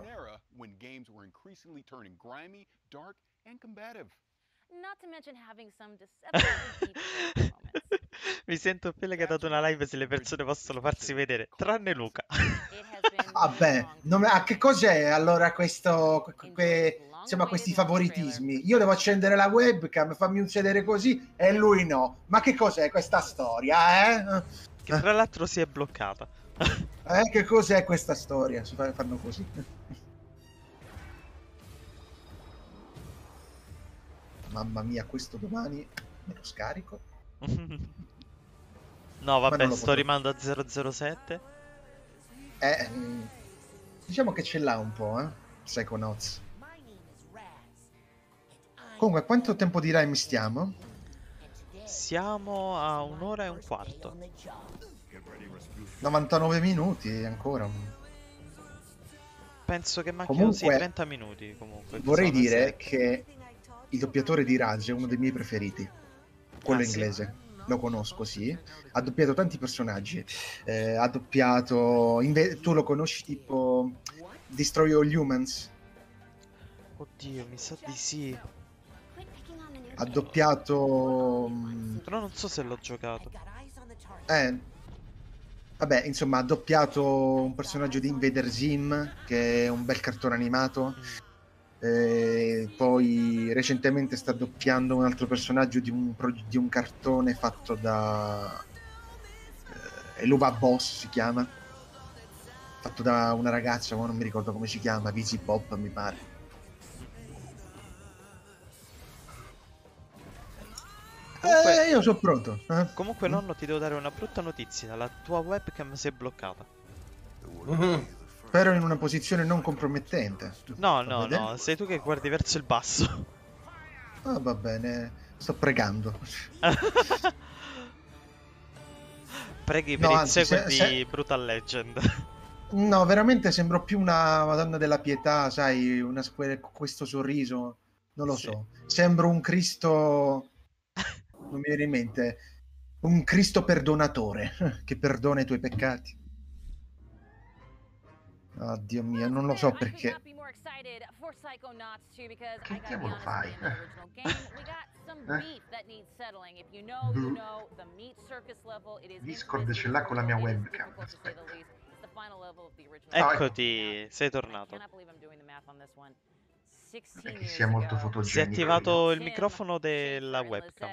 Mi sento appena che ha dato una live se le persone possono farsi vedere, tranne Luca. Vabbè, a che cos'è allora questo siamo a questi favoritismi. Io devo accendere la webcam, fammi sedere così e lui no. Ma che cos'è questa storia, Che tra l'altro si è bloccata. Che cos'è questa storia? Fanno così. Mamma mia, questo domani me lo scarico. No, vabbè, non lo sto potrò. rimando a 007. Diciamo che ce l'ha un po', Psychonauts. Comunque, quanto tempo di rime stiamo? Siamo a 1 ora e un quarto. 99 minuti ancora. Penso che manchino Comunque, 30 minuti comunque. Vorrei Sono dire 7. che il doppiatore di Raj è uno dei miei preferiti. Quello Sì? inglese. Lo conosco, sì. Ha doppiato tanti personaggi. Ha doppiato... tu lo conosci tipo Destroy All Humans? Oddio, mi sa di sì. Ha doppiato... Però non so se l'ho giocato. Vabbè, insomma, ha doppiato un personaggio di Invader Zim, che è un bel cartone animato. Poi recentemente sta doppiando un altro personaggio di un cartone fatto da Eluva Boss si chiama, fatto da una ragazza, ma non mi ricordo come si chiama, Visi Pop mi pare. Comunque, Io sono pronto. Comunque nonno, ti devo dare una brutta notizia. La tua webcam si è bloccata. Però in una posizione non compromettente. No, sei tu che guardi verso il basso. Ah, va bene, sto pregando. Preghi per No, il anzi, sequel di Brutal Legend. No, veramente sembro più una Madonna della Pietà, sai, con questo sorriso, non lo so. Sembro un Cristo, non mi viene in mente, un Cristo perdonatore, che perdona i tuoi peccati. Oh, Dio mio, non lo so perché. Che diavolo fai? Discord ce l'ha con la mia webcam. Aspetta. Eccoti, sei tornato. Che sia molto fotogenico. Si è attivato il microfono della webcam.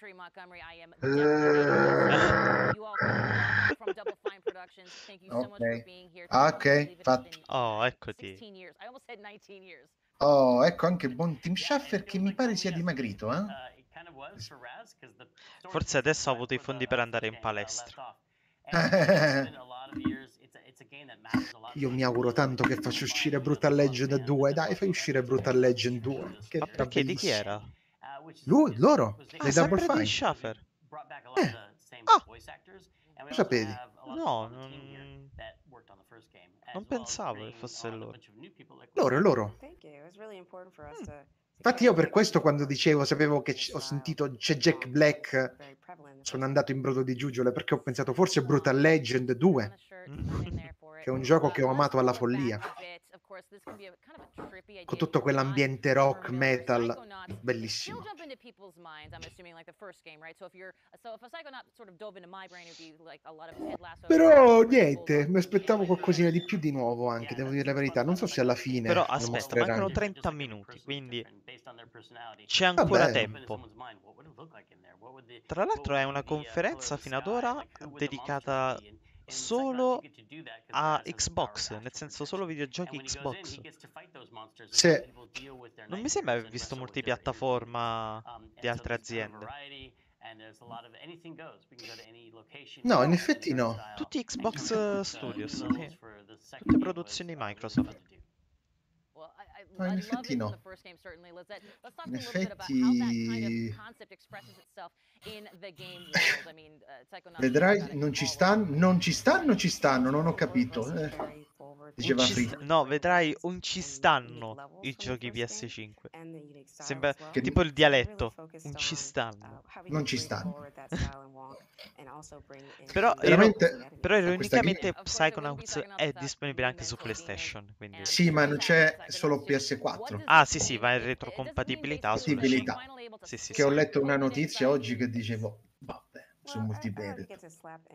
Ok, fatto. Oh, eccoti. Oh, ecco anche buon Tim Schafer che mi pare sia dimagrito, Forse adesso ha avuto i fondi per andare in palestra. Io mi auguro tanto che faccia uscire Brutal Legend 2. Dai, fai uscire Brutal Legend 2. Ma perché? Di chi era? Loro? Ah, sempre di Schafer. Lo sapevi? No, non pensavo che fosse loro. Loro. Infatti io per questo quando dicevo, sapevo che ho sentito c'è Jack Black, sono andato in brodo di giuggiole perché ho pensato forse Brutal Legend 2, che è un gioco che ho amato alla follia, con tutto quell'ambiente rock, metal, bellissimo. Però niente, mi aspettavo qualcosina di più di nuovo anche, devo dire la verità, non so se alla fine Però lo aspetta, mostreranno. mancano 30 minuti, quindi c'è ancora Vabbè. tempo. Tra l'altro è una conferenza fino ad ora dedicata solo a Xbox, nel senso solo videogiochi Xbox. Sì. Non mi sembra aver visto multipiattaforma di altre aziende. No, in effetti no. Tutti Xbox Studios, sì. Tutte produzioni Microsoft. No, in effetti no. In effetti vedrai, non ci stanno, non ho capito. Diceva Free. No, vedrai un ci stanno i giochi PS5. Sembra tipo il dialetto. Un ci stanno. Non ci stanno. Però, Veramente, però questa ironicamente Psychonauts è disponibile anche su PlayStation. Quindi... Sì, ma non c'è solo PS4. Ah, sì, va in retrocompatibilità sulla Compatibilità. 5. Sì, Che ho letto una notizia oggi che dicevo, vabbè, su multiplayer.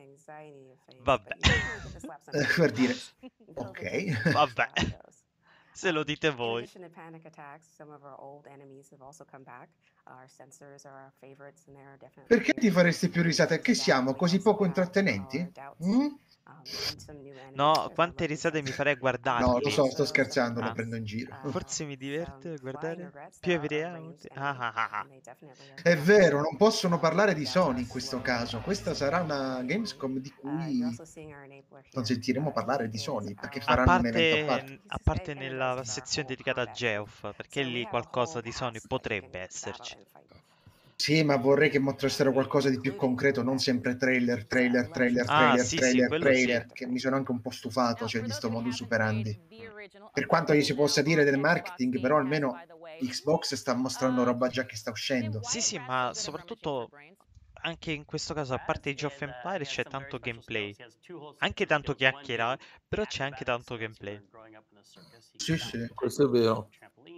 Vabbè. Per dire, ok. Vabbè. Se lo dite In voi. addition to panic attacks, some of our old enemies have also come back. Our sensors are our favorites, and they're definitely Perché ti faresti più risate? Che siamo così poco intrattenenti? Mm? No, quante risate mi farei a guardarli. No, lo so, sto scherzando, lo prendo in giro. Forse mi diverte a guardare più evriati. È vero, non possono parlare di Sony in questo caso. Questa sarà una Gamescom di cui non sentiremo parlare di Sony, perché faranno un evento a parte. A parte nella sezione dedicata a Geoff, perché lì qualcosa di Sony potrebbe esserci. Sì, ma vorrei che mostrassero qualcosa di più concreto, non sempre trailer, sì, quello sì. che mi sono anche un po' stufato, cioè, di sto modus operandi. Per quanto gli si possa dire del marketing, però almeno Xbox sta mostrando roba già che sta uscendo. Sì, ma soprattutto anche in questo caso, a parte Age of Empires, c'è tanto gameplay. Anche tanto chiacchiera, però c'è anche tanto gameplay. Sì, sì. Questo è vero.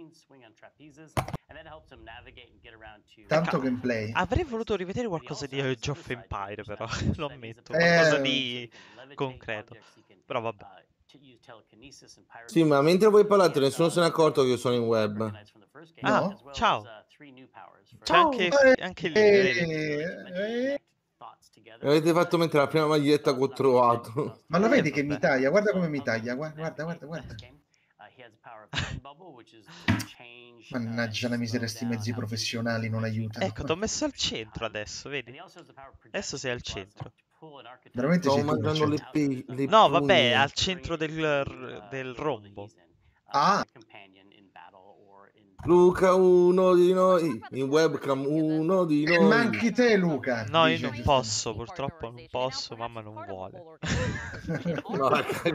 Tanto gameplay. Avrei voluto rivedere qualcosa di Age of Empire, però, lo ammetto. Qualcosa di concreto. Però vabbè. Sì, ma mentre voi parlate nessuno se n'è accorto che io sono in web. Ah, ciao. C'è anche lì. vedi? Avete fatto mettere la prima maglietta che ho trovato. Ma lo vedi che mi taglia? Guarda come mi taglia, guarda. Mannaggia la miseria, sti mezzi professionali non aiutano. Ecco, ti ho messo al centro adesso, vedi? Adesso sei al centro. Veramente Stavo sei tu al mangiando centro. le No, vabbè, prugne. al centro del rombo. Ah, Luca, uno di noi, in webcam uno di e noi. manchi te, Luca. No, io dice non giusto. posso, purtroppo non posso, mamma non vuole. No,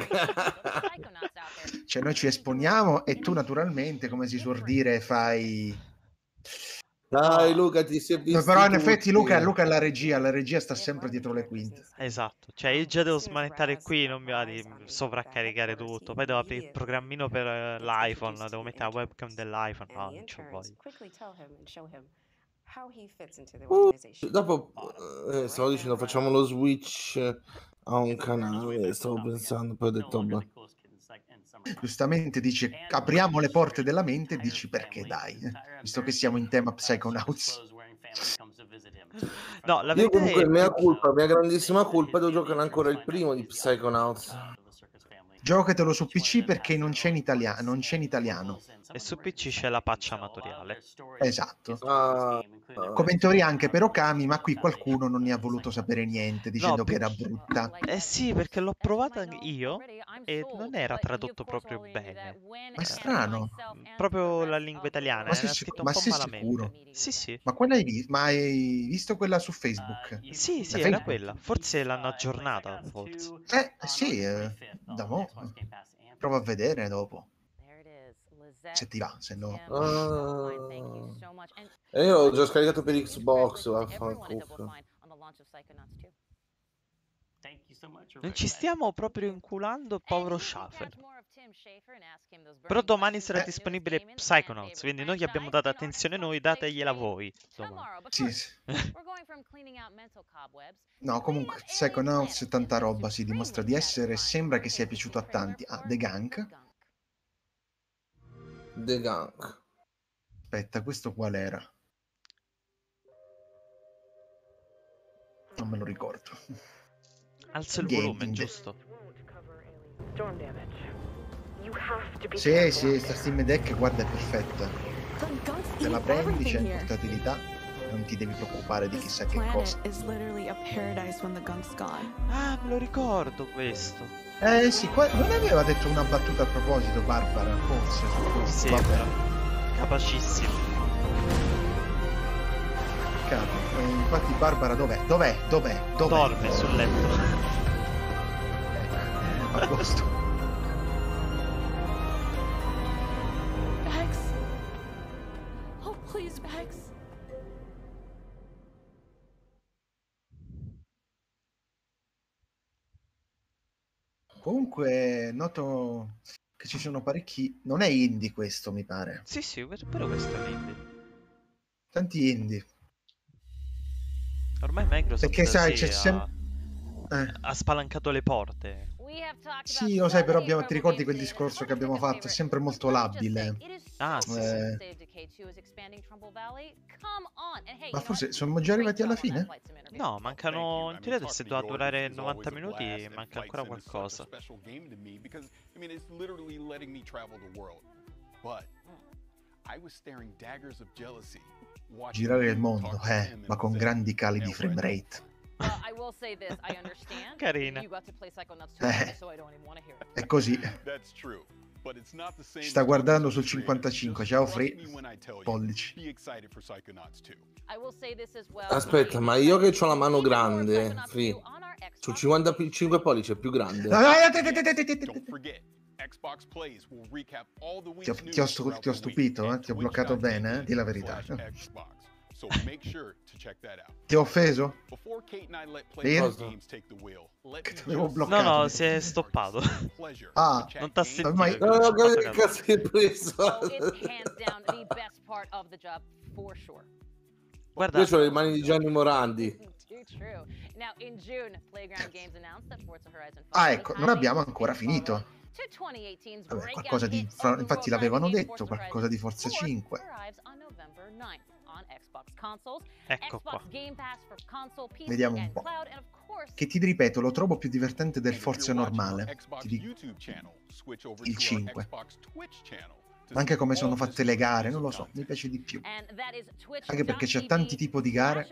Cioè noi ci esponiamo e tu naturalmente, come si suol dire, fai... Dai Luca, ti si è visto. No, però in effetti Luca è la regia sta sempre dietro le quinte. Esatto, cioè io già devo smanettare qui, non mi va di sovraccaricare tutto. Poi devo aprire il programmino per l'iPhone, devo mettere la webcam dell'iPhone, no, non c'ho voglia. Dopo stavo dicendo facciamo lo switch a un canale, stavo pensando, poi ho detto boh. Giustamente dice apriamo le porte della mente e dici perché dai, visto che siamo in tema Psychonauts. No, la Io verità comunque è... mia grandissima colpa, devo giocare ancora il primo di Psychonauts. Giocatelo su PC perché non c'è in italiano. E su PC c'è la patch amatoriale. Esatto. Come in teoria anche per Okami, ma qui qualcuno non ne ha voluto sapere niente dicendo che era brutta. Sì, perché l'ho provata io e non era tradotto proprio bene. Ma è strano. Proprio la lingua italiana, Ma era sei scritto un ma po' sei malamente. sicuro? Sì. Ma quella ma hai visto quella su Facebook? Sì, Da era Facebook? quella. Forse l'hanno aggiornata, forse. Sì, da mo'. Prova a vedere dopo. Se ti va, se no... E io l'ho già scaricato per Xbox, vaffanculo. Non ci stiamo proprio inculando, povero Schaffer. Però domani sarà disponibile Psychonauts, quindi noi gli abbiamo dato attenzione noi, dategliela voi. Domani. Sì. No, comunque, Psychonauts è tanta roba, si dimostra di essere, sembra che sia piaciuto a tanti. Ah, The Gunk. Aspetta, questo qual era? Non me lo ricordo. Alza il volume, giusto? Sì, sta Steam Deck, guarda, è perfetta. Te la prendi, c'è portabilità, non ti devi preoccupare di chissà che cosa. Ah, me lo ricordo questo. Sì, non aveva detto una battuta a proposito Barbara, forse. Sì, capacissimo. Capo. Infatti Barbara dov'è? Dorme sul letto. A posto. Bex. Oh, please, Bex. Comunque noto che ci sono parecchi... Non è indie questo, mi pare. Sì, però questo è indie. Tanti indie. Ormai Microsoft perché sai, sì, c'è sempre... ha spalancato le porte. Sì, lo sai, però ti ricordi quel discorso che abbiamo fatto? È sempre molto labile. Ah, sì. Ma forse siamo già arrivati alla fine? No, mancano. In teoria se doveva durare 90 minuti, manca ancora qualcosa. Girare il mondo, ma con grandi cali di frame rate. Carina. È così. Ci sta guardando sul 55. Ciao Free. Pollici. Aspetta, ma io che ho la mano grande, Free, sul 55 pollici è più grande. Ti ho stupito, ti ho bloccato bene, di la verità. Ti ho offeso? Che ti avevo bloccato. No, si è stoppato. Ah, non t'ha sentito. No, che cazzo hai preso? Guarda, io ho le mani di Gianni Morandi. Ah, ecco, non abbiamo ancora finito. Vabbè, qualcosa di... Infatti l'avevano detto, qualcosa di Forza 5. Ecco qua. Vediamo un po'. Che ti ripeto, lo trovo più divertente del Forza normale. Il 5. Anche come sono fatte le gare, non lo so, mi piace di più. Anche perché c'è tanti tipi di gare.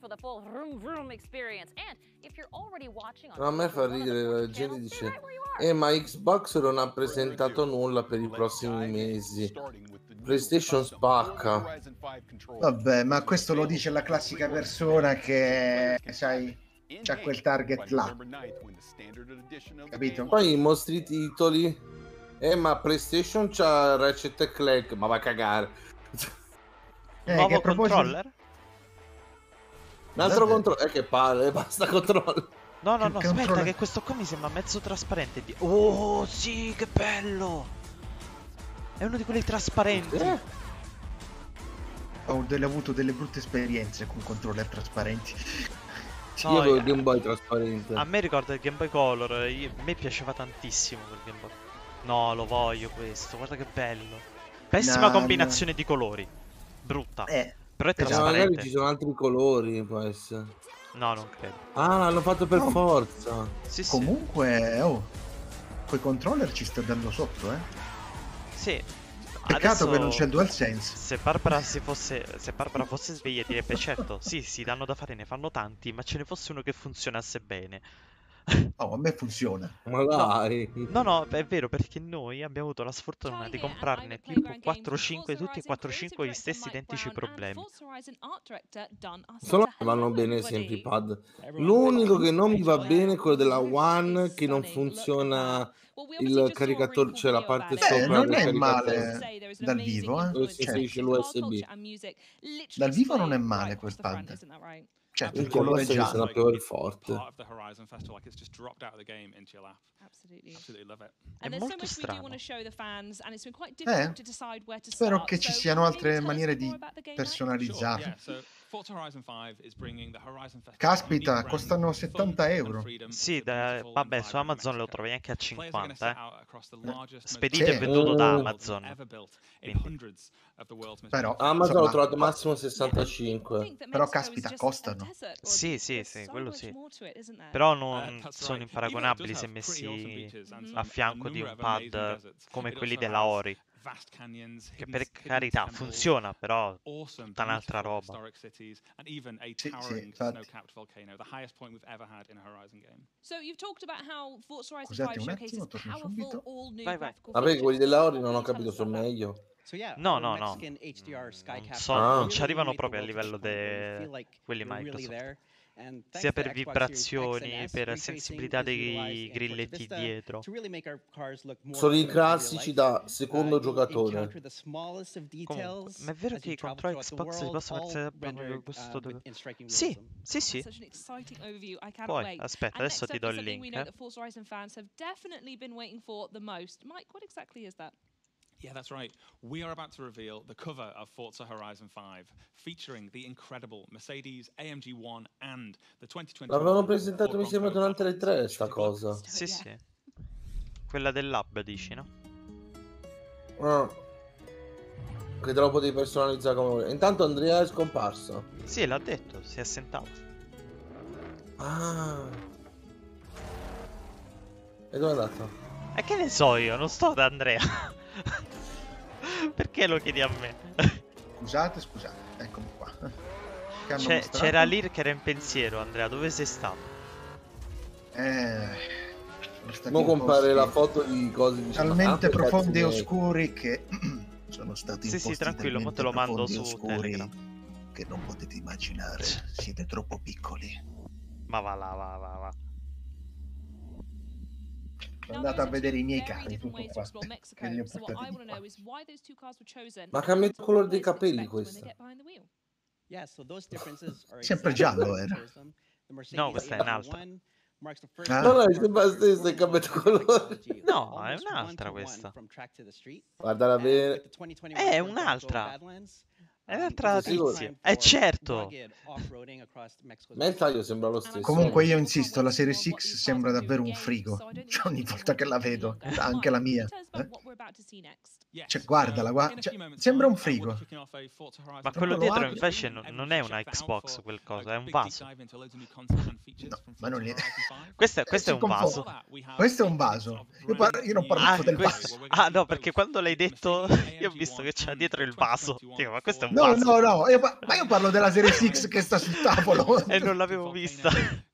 No, a me fa ridere, la gente dice ma Xbox non ha presentato nulla per i prossimi mesi. PlayStation spacca. Vabbè, ma questo lo dice la classica persona che, sai, c'ha quel target là. Capito? Poi mostri i titoli. Ma PlayStation c'ha Ratchet & Clank, ma va a cagare. Nuovo controller? Un altro controller, che palle, basta controller. No, aspetta, che questo qua mi sembra mezzo trasparente. Oh, sì, che bello! È uno di quelli trasparenti. Ho avuto delle brutte esperienze con controller trasparenti. Io avevo il Game Boy trasparente. A me ricorda il Game Boy Color. A me piaceva tantissimo quel Game Boy. No, lo voglio questo, guarda che bello. Pessima combinazione di colori. Brutta. Però è trasparente. Magari ci sono altri colori, può essere. No, non credo. Ah, l'hanno fatto per forza. Sì, comunque, coi controller ci sta dando sotto, Sì. Peccato Adesso, che non c'è il DualSense. Se Barbara fosse sveglia direbbe certo, sì, si danno da fare, ne fanno tanti, ma ce ne fosse uno che funzionasse bene. Oh, a me funziona. Ma dai. No, è vero, perché noi abbiamo avuto la sfortuna di comprarne tipo 4-5, tutti e 4-5 gli stessi identici problemi. Solo vanno bene sempre i pad. L'unico che non mi va bene è quello della One, che non funziona il caricatore, cioè la parte sopra non del è caricatore. male dal vivo, dove si inserisce l'USB. Dal vivo non è male quel pad. Certo, il colore che giallo. sarà più forte. È molto strano. Spero che ci siano altre maniere di personalizzarlo. Caspita, costano 70 euro. Sì, vabbè, su Amazon lo trovi anche a 50. Spedito e venduto da Amazon. Quindi. Però Amazon l'ho trovato massimo 65. Però caspita, costano. Sì, quello sì. Però non sono imparagonabili se messi a fianco di un pad come quelli della Ori. Che per carità funziona, però tutta un'altra roba. Sì, scusate un attimo, torno subito. Vai. Vabbè, quelli della Ori non ho capito, sono meglio. No. Non ci arrivano proprio a livello di quelli Microsoft. Sia per vibrazioni, per sensibilità dei grilletti dietro. Sono i classici da secondo giocatore. Comunque, ma è vero che i controlli Xbox si possono mettere proprio questo dove... Sì. Poi, aspetta, adesso ti do il link. Yeah, that's right. We are about to reveal the cover of Forza Horizon 5, featuring the incredible Mercedes AMG 1 and the 2020. L'avevano presentato, mi sembra, durante le 3 sta cosa. Sì. Quella del lab, dici, no? Che te lo potevi personalizzare come vuoi. Intanto Andrea è scomparso. Sì, l'ha detto, si è assentato. Ah. E dove è andato? E che ne so io, non sto da Andrea. Perché lo chiedi a me? Scusate, eccomi qua. C'era Lir che era in pensiero, Andrea, dove sei stato? Mo compare la foto di cose di talmente profondi e oscuri che sono stati sì, tranquillo, mo te lo mando su Telegram. Che non potete immaginare. Siete troppo piccoli. Ma va là, va. Andate a vedere i miei cari, tutto qua. Ma cambia il colore dei capelli questo. Sempre giallo era. No, questa è un'altra. No, è sempre la stessa, è cambiato colore. No, è un'altra questa. Guardala bene. È un'altra. È un'altra tizia. Certo. Mentre io sembra lo stesso. Comunque io insisto, la Series X sembra davvero un frigo. Cioè, ogni volta che la vedo, anche la mia. Cioè, guardala, sembra un frigo. Ma quello dietro invece non è una Xbox, quel coso, è un vaso. No, ma non è... Questo è un vaso. Questo è un vaso. Io non parlo del vaso. Ah, no, perché quando l'hai detto io ho visto che c'era dietro il vaso. Dico, ma questo è un No, vaso. no, ma io parlo della Series X che sta sul tavolo. E non l'avevo vista.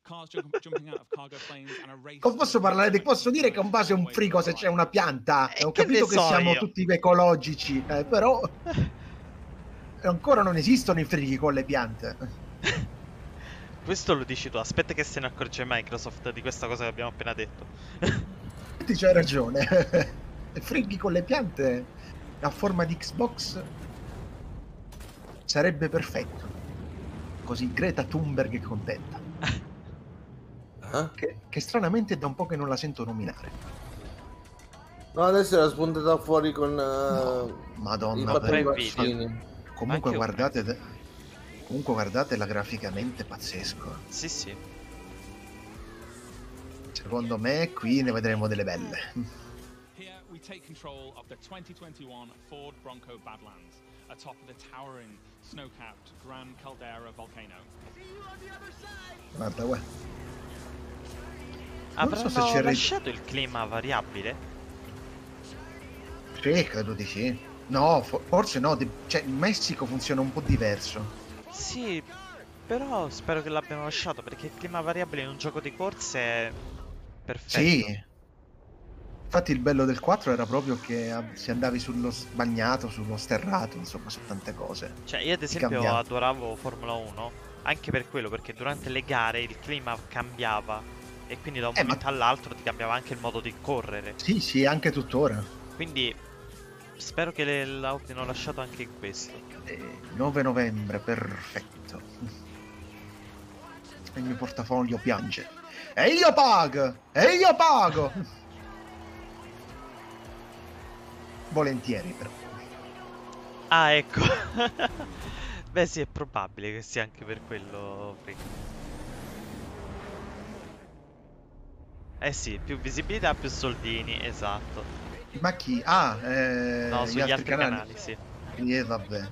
Posso dire che un vaso è un frigo se c'è una pianta. Ho capito che siamo tutti ecologici, però ancora non esistono i frighi con le piante. Questo lo dici tu, aspetta che se ne accorge Microsoft di questa cosa che abbiamo appena detto. Ti c'hai ragione. I frighi con le piante a forma di Xbox sarebbe perfetto. Così Greta Thunberg è contenta. Che stranamente è da un po' che non la sento nominare. No, adesso era spuntata fuori con Madonna, comunque guardatela graficamente, pazzesco. Sì. Secondo me qui ne vedremo delle belle. Here we take control of the 2021 Ford Bronco Badlands atop the towering snow-capped Gran Caldera volcano. Guarda, avranno lasciato il clima variabile? Sì, credo di sì. No, forse no, cioè in Messico funziona un po' diverso. Sì, però spero che l'abbiano lasciato, perché il clima variabile in un gioco di corse è perfetto. Sì. Infatti il bello del 4 era proprio che se andavi sullo bagnato, sullo sterrato, insomma, su tante cose. Cioè io ad esempio adoravo Formula 1 anche per quello, perché durante le gare il clima cambiava e quindi da un momento all'altro ti cambiava anche il modo di correre. Sì, anche tuttora. Quindi spero che l'abbiano lasciato anche in questo. 9 novembre, perfetto. Il mio portafoglio piange. E io pago! Volentieri, però. Ah, ecco. Beh, sì, è probabile che sia anche per quello. Eh sì, più visibilità, più soldini, esatto. Ma chi? No, sugli altri canali, sì. Vabbè.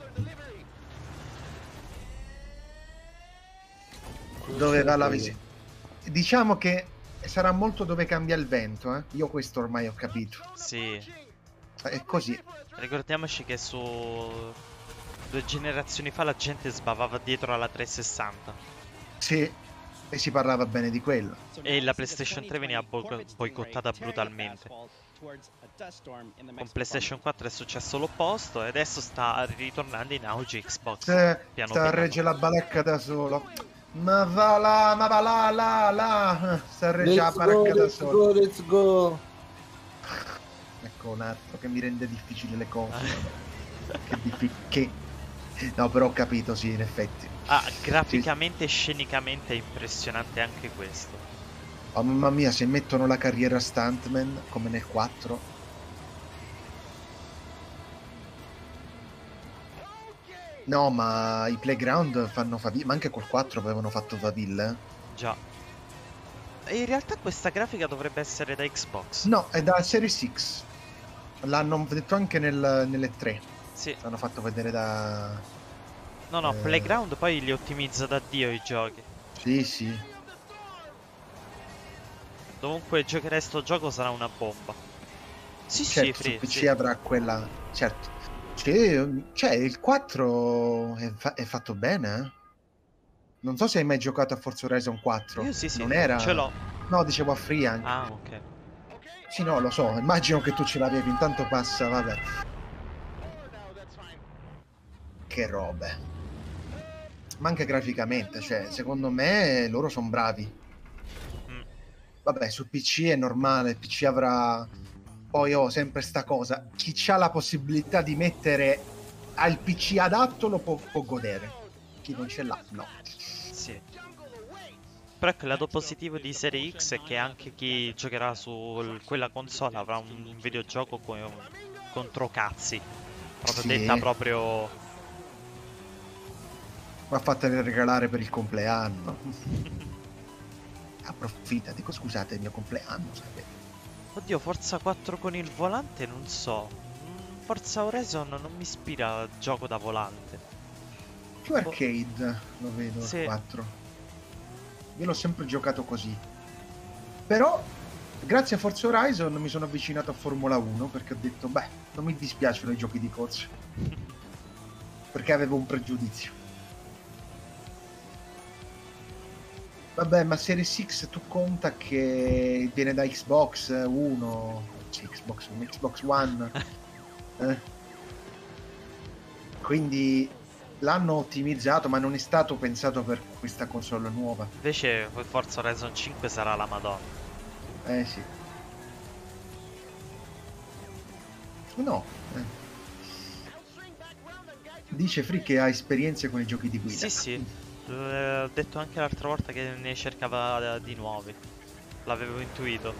Dove va la visibilità? Diciamo che sarà molto dove cambia il vento, eh? Io questo ormai ho capito. Sì. È così. Ricordiamoci che su 2 generazioni fa la gente sbavava dietro alla 360. Sì, e si parlava bene di quello. E la PlayStation 3 veniva boicottata brutalmente. Con PlayStation 4 è successo l'opposto e adesso sta ritornando in auge Xbox. Sta a regge la balacca da solo. Ma va là. Sta a regge la balacca da solo. Let's go. Ecco un altro che mi rende difficili le cose. No, però ho capito, sì, in effetti. Graficamente e scenicamente è impressionante anche questo. Oh mamma mia, se mettono la carriera stuntman come nel 4. No, ma i Playground fanno faville, ma anche col 4 avevano fatto faville. Già. E in realtà questa grafica dovrebbe essere da Xbox. No, è da Series X. L'hanno detto anche nelle 3. Sì. L'hanno fatto vedere da... No, Playground poi li ottimizza da Dio i giochi. Sì, sì. Dovunque giocherai sto gioco sarà una bomba. Sì, Certo, sì, su PC sì. avrà quella... Certo. Cioè, il 4 è fatto bene, eh? Non so se hai mai giocato a Forza Horizon 4. Io sì, Non era... ce l'ho. No, dicevo a Free anche. Ah, ok. Sì, no, lo so, immagino che tu ce l'avevi, intanto passa, vabbè. Che robe. Ma anche graficamente, cioè, secondo me loro sono bravi. Vabbè, su PC è normale, PC avrà... Poi ho sempre sta cosa, chi ha la possibilità di mettere al PC adatto lo può godere, chi non ce l'ha, no. Sì. Però ecco, il lato positivo di Serie X è che anche chi giocherà su quella console avrà un videogioco contro cazzi. Proprio Sì. detta proprio... Ma fatene regalare per il compleanno. Approfitta, dico scusate, è il mio compleanno, sapete. Oddio, Forza 4 con il volante non so. Forza Horizon non mi ispira a gioco da volante. Più arcade lo vedo, Sì. il 4. Io l'ho sempre giocato così. Però, grazie a Forza Horizon mi sono avvicinato a Formula 1 perché ho detto, beh, non mi dispiacciono i giochi di corsa. Perché avevo un pregiudizio. Vabbè, ma Series X tu conta che viene da Xbox 1, Xbox One. Quindi l'hanno ottimizzato, ma non è stato pensato per questa console nuova. Invece Forza Horizon 5 sarà la Madonna. Sì. No. Dice Free che ha esperienze con i giochi di guida. Sì, sì. Ho detto anche l'altra volta che ne cercava di nuovi. L'avevo intuito.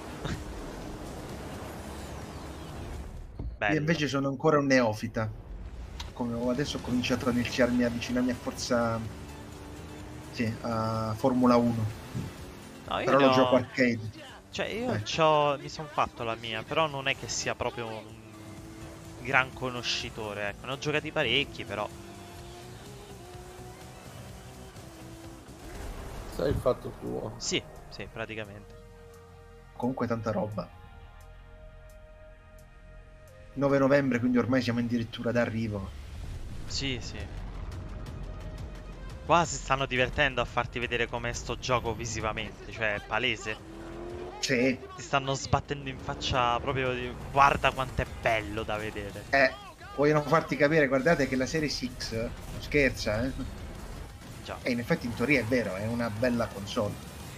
Bello. Io invece sono ancora un neofita. Adesso ho cominciato ad avvicinarmi a Forza... Sì, a Formula 1. No, io però lo gioco arcade. Cioè io mi sono fatto la mia, però non è che sia proprio un gran conoscitore, ecco. Ne ho giocati parecchi, però. Sai il fatto tuo? Sì, sì, praticamente. Comunque tanta roba. 9 novembre, quindi ormai siamo addirittura d'arrivo. Sì, sì. Qua si stanno divertendo a farti vedere com'è sto gioco visivamente, cioè è palese. Sì. Ti stanno sbattendo in faccia proprio guarda quanto è bello da vedere. Vogliono farti capire, guardate che la Series X scherza, Già. E in effetti in teoria è vero, è una bella console.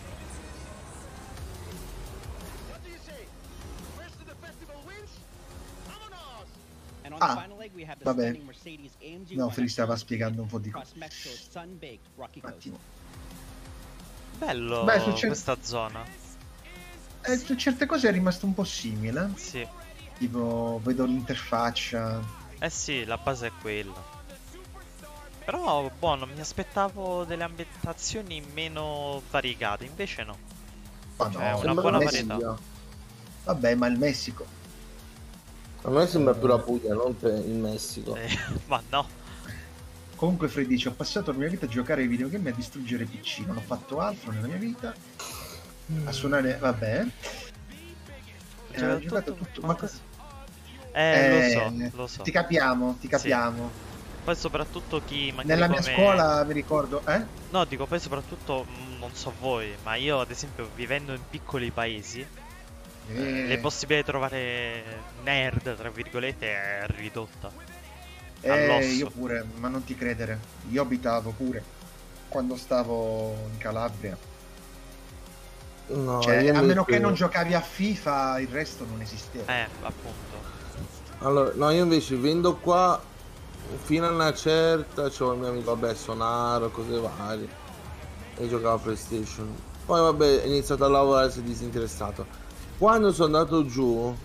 Vabbè. No, Free stava spiegando un po' di cose. Un attimo. Bello questa zona. Su certe cose è rimasto un po' simile. Sì. Tipo, vedo l'interfaccia. Eh sì, la base è quella. Però, buono, mi aspettavo delle ambientazioni meno variegate, invece no. Ma cioè, no, una buona varietà. Vabbè, ma il Messico. A me sembra più la Puglia, non il Messico. Ma no. Comunque Fred dice, ho passato la mia vita a giocare ai videogame e a distruggere PC, non ho fatto altro nella mia vita. A suonare, vabbè. Ho giocato tutto. Ma cosa? Lo so. Ti capiamo. Sì. Poi soprattutto chi magari nella mia scuola mi ricordo, No, dico poi soprattutto, non so voi, ma io ad esempio vivendo in piccoli paesi, le possibilità di trovare nerd, tra virgolette, è ridotta. Io pure, ma non ti credere. Io abitavo pure quando stavo in Calabria. No, cioè, a meno che non giocavi a FIFA, il resto non esisteva. Appunto. Allora, no, io invece vivendo qua fino a una certa, c'ho il mio amico, vabbè, Sonaro, cose varie, e giocavo a PlayStation. Poi vabbè, ho iniziato a lavorare, si è disinteressato. Quando sono andato giù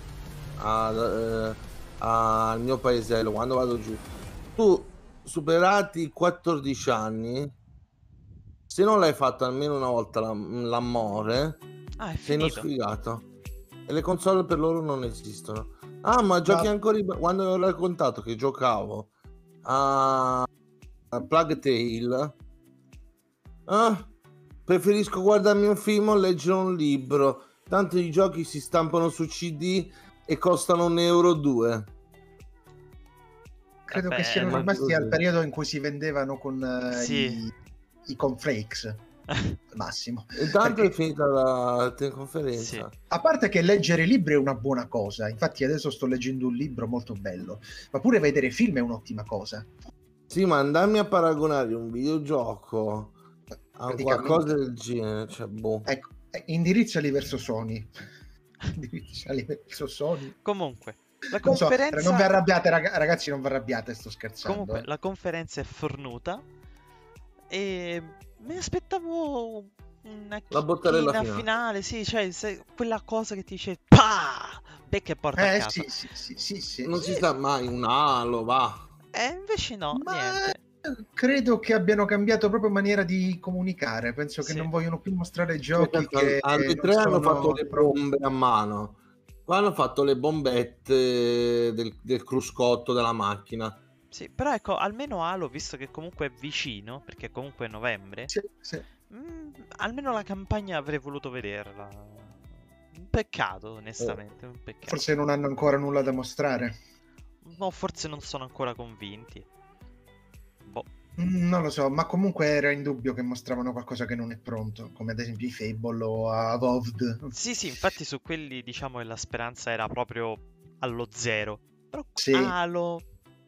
al mio paesello, quando vado giù, tu superati i 14 anni, se non l'hai fatto almeno una volta l'amore, Ah, è Sei uno finito. sfigato. E le console per loro non esistono. Ah, ma giochi ancora quando ho raccontato che giocavo a Plague Tale. Ah, preferisco guardarmi un film o leggere un libro. Tanto i giochi si stampano su CD e costano 1,2 euro. Credo Vabbè, che siano ma rimasti così. al periodo in cui si vendevano con Sì. i cornflakes al massimo. Intanto Perché- è finita la conferenza. A parte che leggere libri è una buona cosa, infatti adesso sto leggendo un libro molto bello, ma pure vedere film è un'ottima cosa. Sì, ma andarmi a paragonare un videogioco a Praticamente. qualcosa del genere, cioè, boh. Ecco, indirizzali verso Sony. Indirizzali verso Sony. Comunque, la Non so, conferenza... non vi arrabbiate, ragazzi, non vi arrabbiate, sto scherzando. Comunque, la conferenza è fornuta e mi aspettavo una La bottarella chicchina finale. finale, sì, cioè quella cosa che ti dice PA! Becca e porta a casa. Sì. Non si sa mai, un Halo, va. E invece no, niente. Credo che abbiano cambiato proprio maniera di comunicare. Penso che Sì. non vogliono più mostrare giochi che Alle non 3 hanno sono fatto le bombe a mano. Qua hanno fatto le bombette del cruscotto della macchina. Sì, però ecco, almeno Halo, visto che comunque è vicino, perché comunque è novembre, almeno la campagna avrei voluto vederla. Un peccato, onestamente, un peccato. Forse non hanno ancora nulla da mostrare. No, forse non sono ancora convinti. Boh. Non lo so, ma comunque era indubbio che mostravano qualcosa che non è pronto, come ad esempio i Fable o Avowed. Sì, infatti su quelli diciamo che la speranza era proprio allo zero. Però Sì. Halo...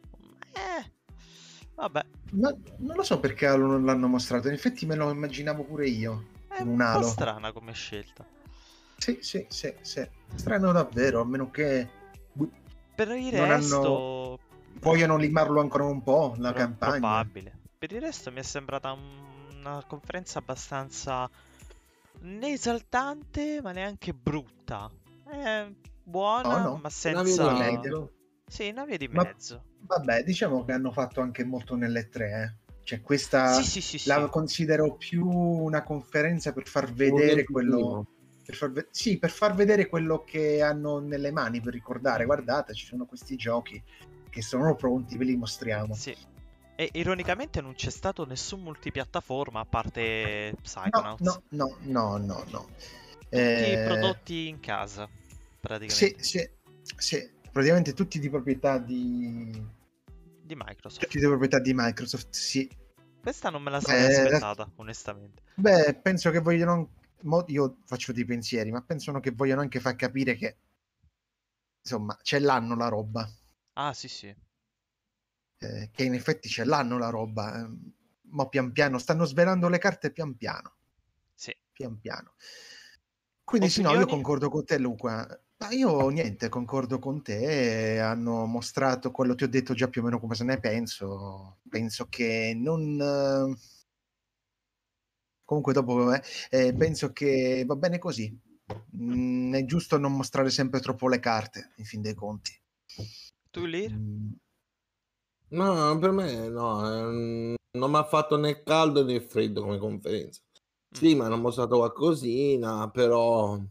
vabbè. Ma non lo so perché Halo non l'hanno mostrato, in effetti me lo immaginavo pure io. È un un po' Halo. strana come scelta. Sì. Strano davvero, a meno che Per il non resto... vogliono limarlo ancora un po' la campagna. Probabile. Per il resto mi è sembrata una conferenza abbastanza né esaltante, ma neanche brutta. Buona, No, ma una via senza... di mezzo. Sì, una via di Ma- mezzo. Vabbè, diciamo che hanno fatto anche molto nelle 3, Cioè questa Sì. la considero più una conferenza per far vedere quello... per far vedere quello che hanno nelle mani, per ricordare, guardate, ci sono questi giochi che sono pronti, ve li mostriamo. Sì. E ironicamente non c'è stato nessun multipiattaforma a parte Psychonauts. No. Tutti prodotti in casa, praticamente. Sì. Praticamente tutti di proprietà di Microsoft. Tutti di proprietà di Microsoft, sì. Questa non me la sarei aspettata, onestamente. Beh, penso che vogliono... io faccio dei pensieri, ma pensano che vogliono anche far capire che insomma ce l'hanno la roba. Ah, sì. Che in effetti ce l'hanno la roba. Ma pian piano stanno svelando le carte pian piano. Sì. Pian piano. Quindi sì, no, io Opinioni? concordo con te, Luca. Ma io niente, concordo con te. Hanno mostrato quello che ho detto già più o meno come se ne penso. Penso che non... Comunque dopo penso che va bene così. È giusto non mostrare sempre troppo le carte, in fin dei conti. Tu lì? No, per me no, non mi ha fatto né caldo né freddo come conferenza. Sì, ma hanno mostrato qualcosina, però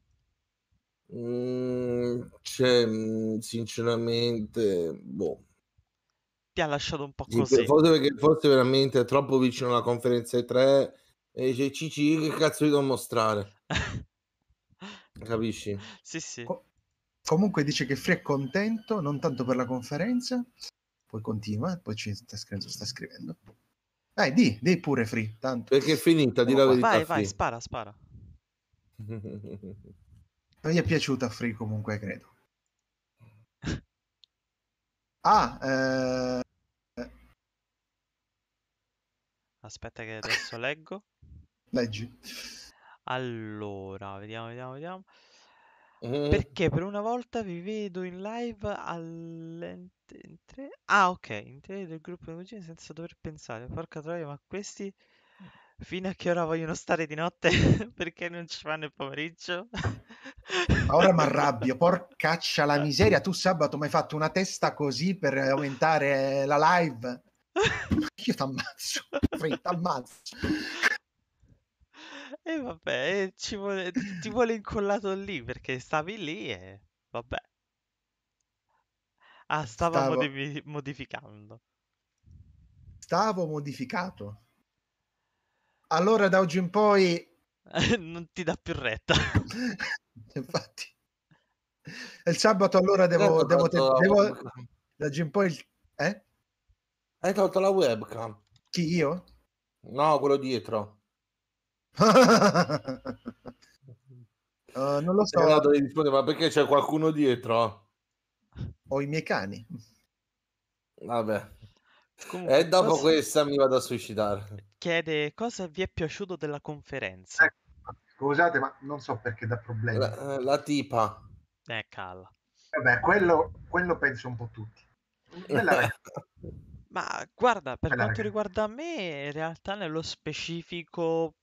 sinceramente, boh. Ti ha lasciato un po' Sì, così. forse perché forse veramente è troppo vicino alla conferenza E3 e dice Cici, che cazzo gli devo mostrare? Capisci? Sì. Comunque dice che Free è contento, non tanto per la conferenza. Poi continua, poi ci sta scrivendo. Di pure Free, tanto. Perché è finita, di la verità. Vai, spara. Non gli è piaciuta Free comunque, credo. Aspetta che adesso leggo. Leggi. Allora, vediamo. Perché per una volta vi vedo in live ok, entrare del gruppo di cugini senza dover pensare. Porca troia, ma questi fino a che ora vogliono stare di notte? Perché non ci fanno il pomeriggio? Ora mi arrabbio, porcaccia la miseria. Tu sabato mi hai fatto una testa così per aumentare la live. Io t'ammazzo, Free, t'ammazzo. E vabbè, ti vuole incollato lì perché stavi lì e vabbè. Ah, stava modificando. Stavo modificato. Allora da oggi in poi Non ti dà più retta. infatti il sabato allora devo da oggi in poi Hai tolto la webcam? Chi, io? No, quello dietro. Non lo so. Renato gli risponde, ma perché c'è qualcuno dietro? Ho i miei cani. Vabbè. Comunque, E dopo questa mi vado a suicidare. Chiede cosa vi è piaciuto della conferenza. Scusate, ma non so perché dà problemi. La tipa. Calla. Vabbè, quello penso un po' tutti. Ma guarda, per quanto riguarda me, in realtà nello specifico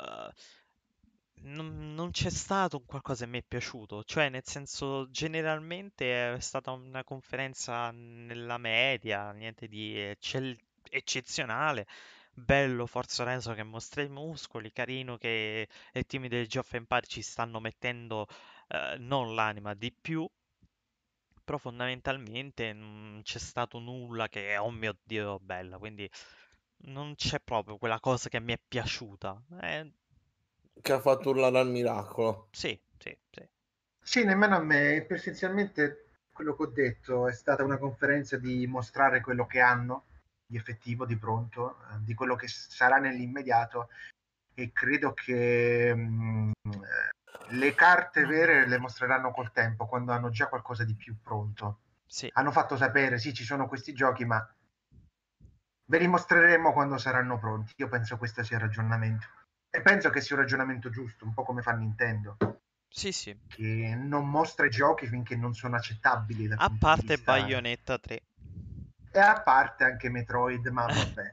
non c'è stato un qualcosa che mi è piaciuto, cioè nel senso generalmente è stata una conferenza nella media, niente di eccezionale. Bello Forza Horizon che mostra i muscoli, carino che i team del Geoff Empire ci stanno mettendo non l'anima di più, però fondamentalmente non c'è stato nulla che, oh mio Dio, bella, quindi non c'è proprio quella cosa che mi è piaciuta. Che ha fatto urlare al miracolo. Sì. Sì, nemmeno a me. Essenzialmente quello che ho detto è stata una conferenza di mostrare quello che hanno di effettivo, di pronto, di quello che sarà nell'immediato, e credo che le carte vere le mostreranno col tempo, quando hanno già qualcosa di più pronto. Sì. Hanno fatto sapere, sì, ci sono questi giochi, ma ve li mostreremo quando saranno pronti. Io penso questo sia il ragionamento. E penso che sia un ragionamento giusto, un po' come fa Nintendo. Sì. Che non mostra i giochi finché non sono accettabili. A parte Bayonetta 3. E a parte anche Metroid, ma vabbè.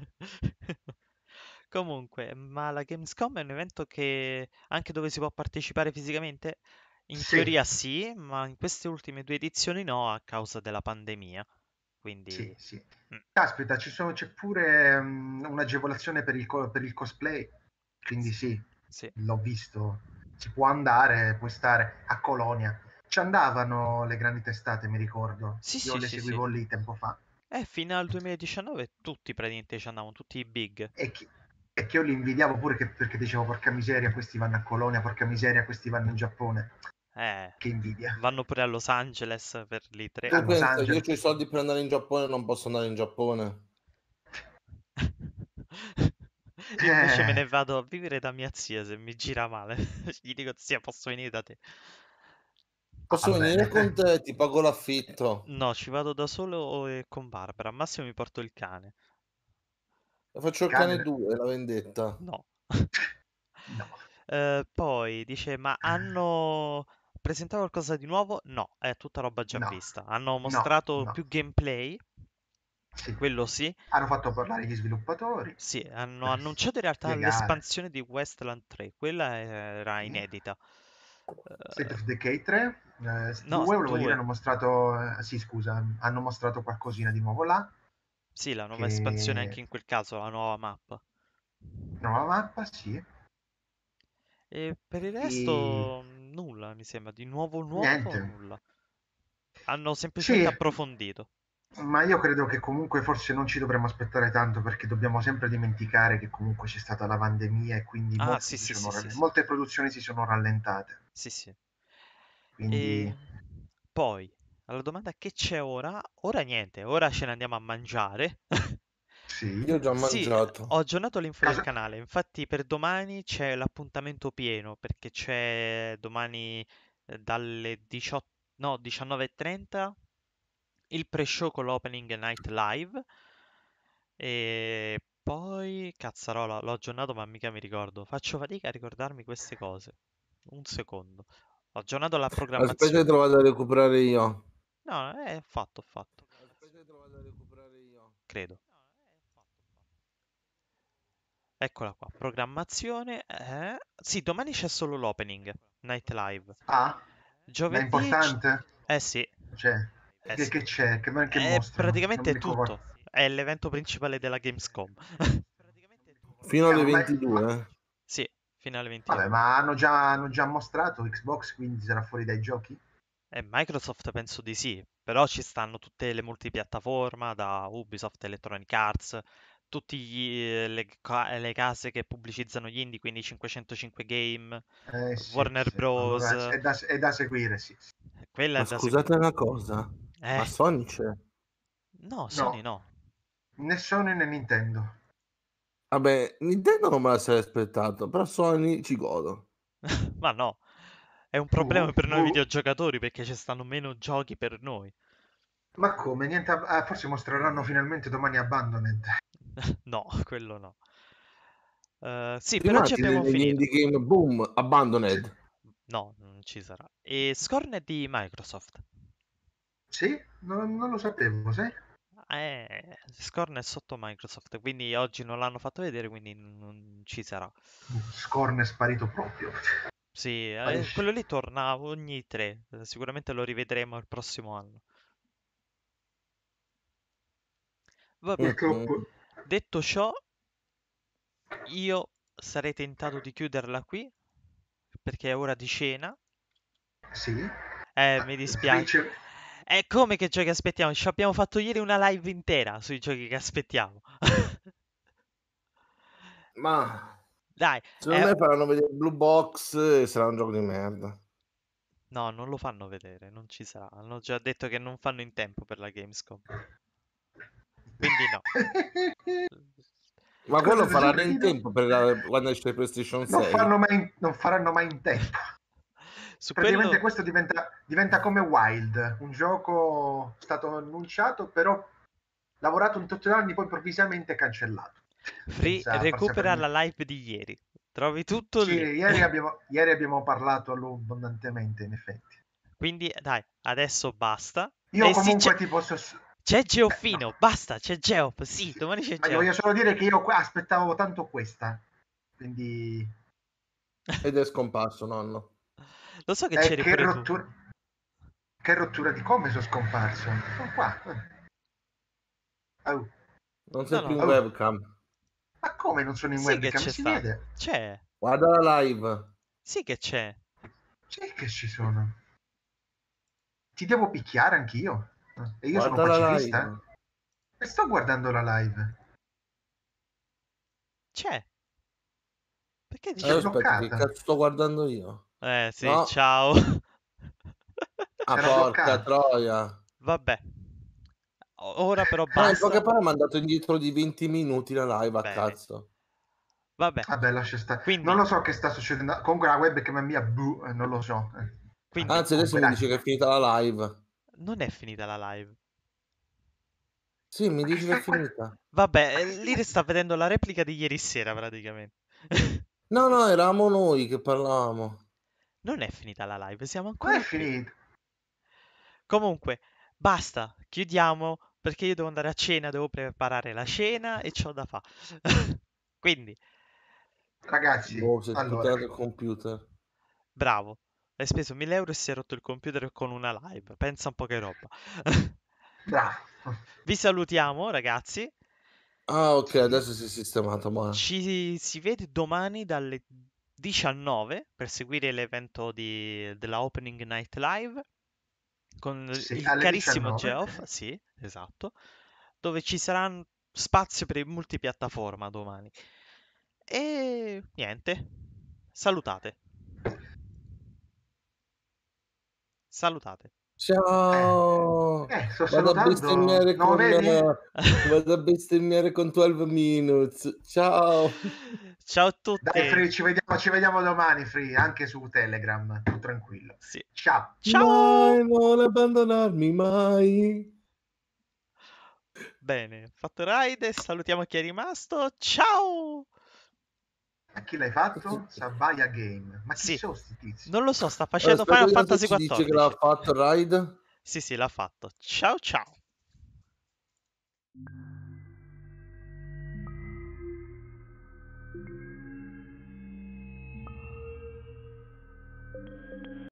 Comunque, ma la Gamescom è un evento che anche dove si può partecipare fisicamente? In Sì. teoria sì, ma in queste ultime 2 edizioni no, a causa della pandemia. Quindi... Sì. Caspita, c'è pure un'agevolazione per il cosplay. Quindi sì, l'ho visto. Si può andare, puoi stare a Colonia. Ci andavano le grandi testate, mi ricordo. Io le seguivo lì tempo fa. Fino al 2019 tutti praticamente ci andavano, tutti i big. E che io li invidiavo pure perché dicevo, porca miseria, questi vanno a Colonia, porca miseria, questi vanno in Giappone. Che invidia. Vanno pure a Los Angeles per l'E3. Tu pensa, io ho i soldi per andare in Giappone, non posso andare in Giappone. Io invece me ne vado a vivere da mia zia se mi gira male. Gli dico, zia, posso venire da te? Posso venire con te, ti pago l'affitto. No, ci vado da solo e con Barbara. Al massimo mi porto il cane. Faccio il cane 2, la vendetta. No. Poi dice, ma hanno presentato qualcosa di nuovo? No, è tutta roba già vista. Hanno mostrato più gameplay. Quello sì. Hanno fatto parlare gli sviluppatori. Sì, hanno annunciato in realtà l'espansione di Westland 3. Quella era inedita. State of Decay 3. No, 2, volevo 2. dire, hanno mostrato... sì, scusa, hanno mostrato qualcosina di nuovo là. Sì, la nuova espansione anche in quel caso, la nuova mappa. Nuova mappa, sì. E per il resto nulla, mi sembra. Di nuovo Niente. nulla. Hanno semplicemente Sì. approfondito. Ma io credo che comunque forse non ci dovremmo aspettare tanto, perché dobbiamo sempre dimenticare che comunque c'è stata la pandemia e quindi molte produzioni si sono rallentate. Sì. Quindi... Poi, alla domanda che c'è ora? Ora niente, ora ce ne andiamo a mangiare. Sì. Io ho già mangiato. Ho aggiornato l'info del canale, infatti per domani c'è l'appuntamento pieno, perché c'è domani dalle 19:30 il pre-show con l'opening night live, e poi, cazzarola, l'ho aggiornato ma mica mi ricordo, faccio fatica a ricordarmi queste cose. Un secondo, ho aggiornato la programmazione. Aspetta che lo vado a recuperare io. No, è fatto. Aspetta che lo vado a recuperare io. Credo. Eccola qua, programmazione. Sì, domani c'è solo l'opening night live. Ah, Giovedì è importante? Sì. Cioè, che c'è? Che mostrano? Praticamente è tutto. È l'evento principale della Gamescom. Fino alle 22? Sì, finale 21. Vabbè, ma hanno già mostrato Xbox, quindi sarà fuori dai giochi? Microsoft penso di sì, però ci stanno tutte le multipiattaforma da Ubisoft, Electronic Arts, tutte le case che pubblicizzano gli indie, quindi 505 Game, Sì, Warner sì. Bros. Allora è da seguire, sì. Quella Ma è da scusate seguire. una cosa, ma Sony c'è? No, Sony no. Né Sony né Nintendo. Vabbè, Nintendo non me la sarei aspettato, però Sony ci godo. Ma no, è un problema per noi videogiocatori perché ci stanno meno giochi per noi. Ma come? Niente, forse mostreranno finalmente domani Abandoned. No, quello no. Sì, Ti però ci immagini abbiamo negli finito. indie game, boom, Abandoned. No, non ci sarà. E Scorn è di Microsoft. Sì? Non lo sapevo, sai? Scorn è sotto Microsoft, quindi oggi non l'hanno fatto vedere, quindi non ci sarà. Scorn è sparito proprio. Sì, Sparisce. quello lì torna ogni 3. Sicuramente lo rivedremo il prossimo anno. Vabbè, Purtroppo. detto ciò, io sarei tentato di chiuderla qui, perché è ora di cena. Sì. Mi dispiace. È come che giochi aspettiamo? Ci abbiamo fatto ieri una live intera sui giochi che aspettiamo. Ma Dai, secondo me faranno vedere Blue Box e sarà un gioco di merda. no, non lo fanno vedere, non ci sarà. Hanno già detto che non fanno in tempo per la Gamescom. Quindi no. Ma quello faranno in tempo per quando esce PlayStation 6. Non faranno mai in tempo. Praticamente questo diventa come Wild, un gioco stato annunciato, però lavorato in tutti gli anni, poi improvvisamente cancellato. Free, recupera la live di ieri. Trovi tutto sì, lì. Ieri abbiamo parlato abbondantemente, in effetti. Quindi, dai, adesso basta. Io comunque ti posso... C'è Geoffino, basta, c'è Geoff, sì, domani c'è Ma Geoff. voglio solo dire che io aspettavo tanto questa, quindi... Ed è scomparso, nonno. Lo so che c'eri pure rottura... Che rottura di come sono scomparso. Sono qua. Oh. Non sei più in webcam. Ma come non sono in webcam? Si vede? C'è. Guarda la live. Sì che c'è. Sì che ci sono. Ti devo picchiare anch'io. E io Guarda sono la pacifista. live. E sto guardando la live. C'è. Perché dici aspetta, che cazzo sto guardando io? Sì, no. Ciao. Ah, porca troia. Vabbè. Ora però In basta. poche parole mi ha mandato indietro di 20 minuti la live, a cazzo. Vabbè. Lascia stare. Quindi... Non lo so che sta succedendo. Comunque la webcam è mia, non lo so. Quindi, anzi, adesso mi dice che è finita la live. Non è finita la live. Sì, mi dice che è finita. Vabbè, lì sta vedendo la replica di ieri sera praticamente. No, eravamo noi che parlavamo. Non è finita la live, siamo ancora qui. Finita. Comunque, basta, chiudiamo perché io devo andare a cena, devo preparare la cena e c'ho da fare. Quindi, ragazzi, allora. Il computer. Bravo, hai speso 1.000 euro e si è rotto il computer con una live. Pensa un po' che roba. Bravo. Vi salutiamo, ragazzi. Ah, ok, adesso si è sistemato. Ma... Ci si vede domani dalle 19 per seguire l'evento della Opening Night Live con il carissimo 19. Geoff, sì, esatto, dove ci sarà spazio per il multipiattaforma domani. E niente, salutate. Ciao. Sto vado a bestemmiare no, vado a bestemmiare con 12 minutes. Ciao. Ciao a tutti. Dai Free, ci vediamo domani Free, anche su Telegram, tu tranquillo. Sì. Ciao. Mai, non abbandonarmi mai. Bene, fatto ride, salutiamo chi è rimasto. Ciao. A chi l'hai fatto? Sabaya Game. Ma chi sì. sono sti tizi? Non lo so, sta facendo Final Fantasy XIV. Dice che l'ha fatto Ride? Sì, l'ha fatto. Ciao ciao.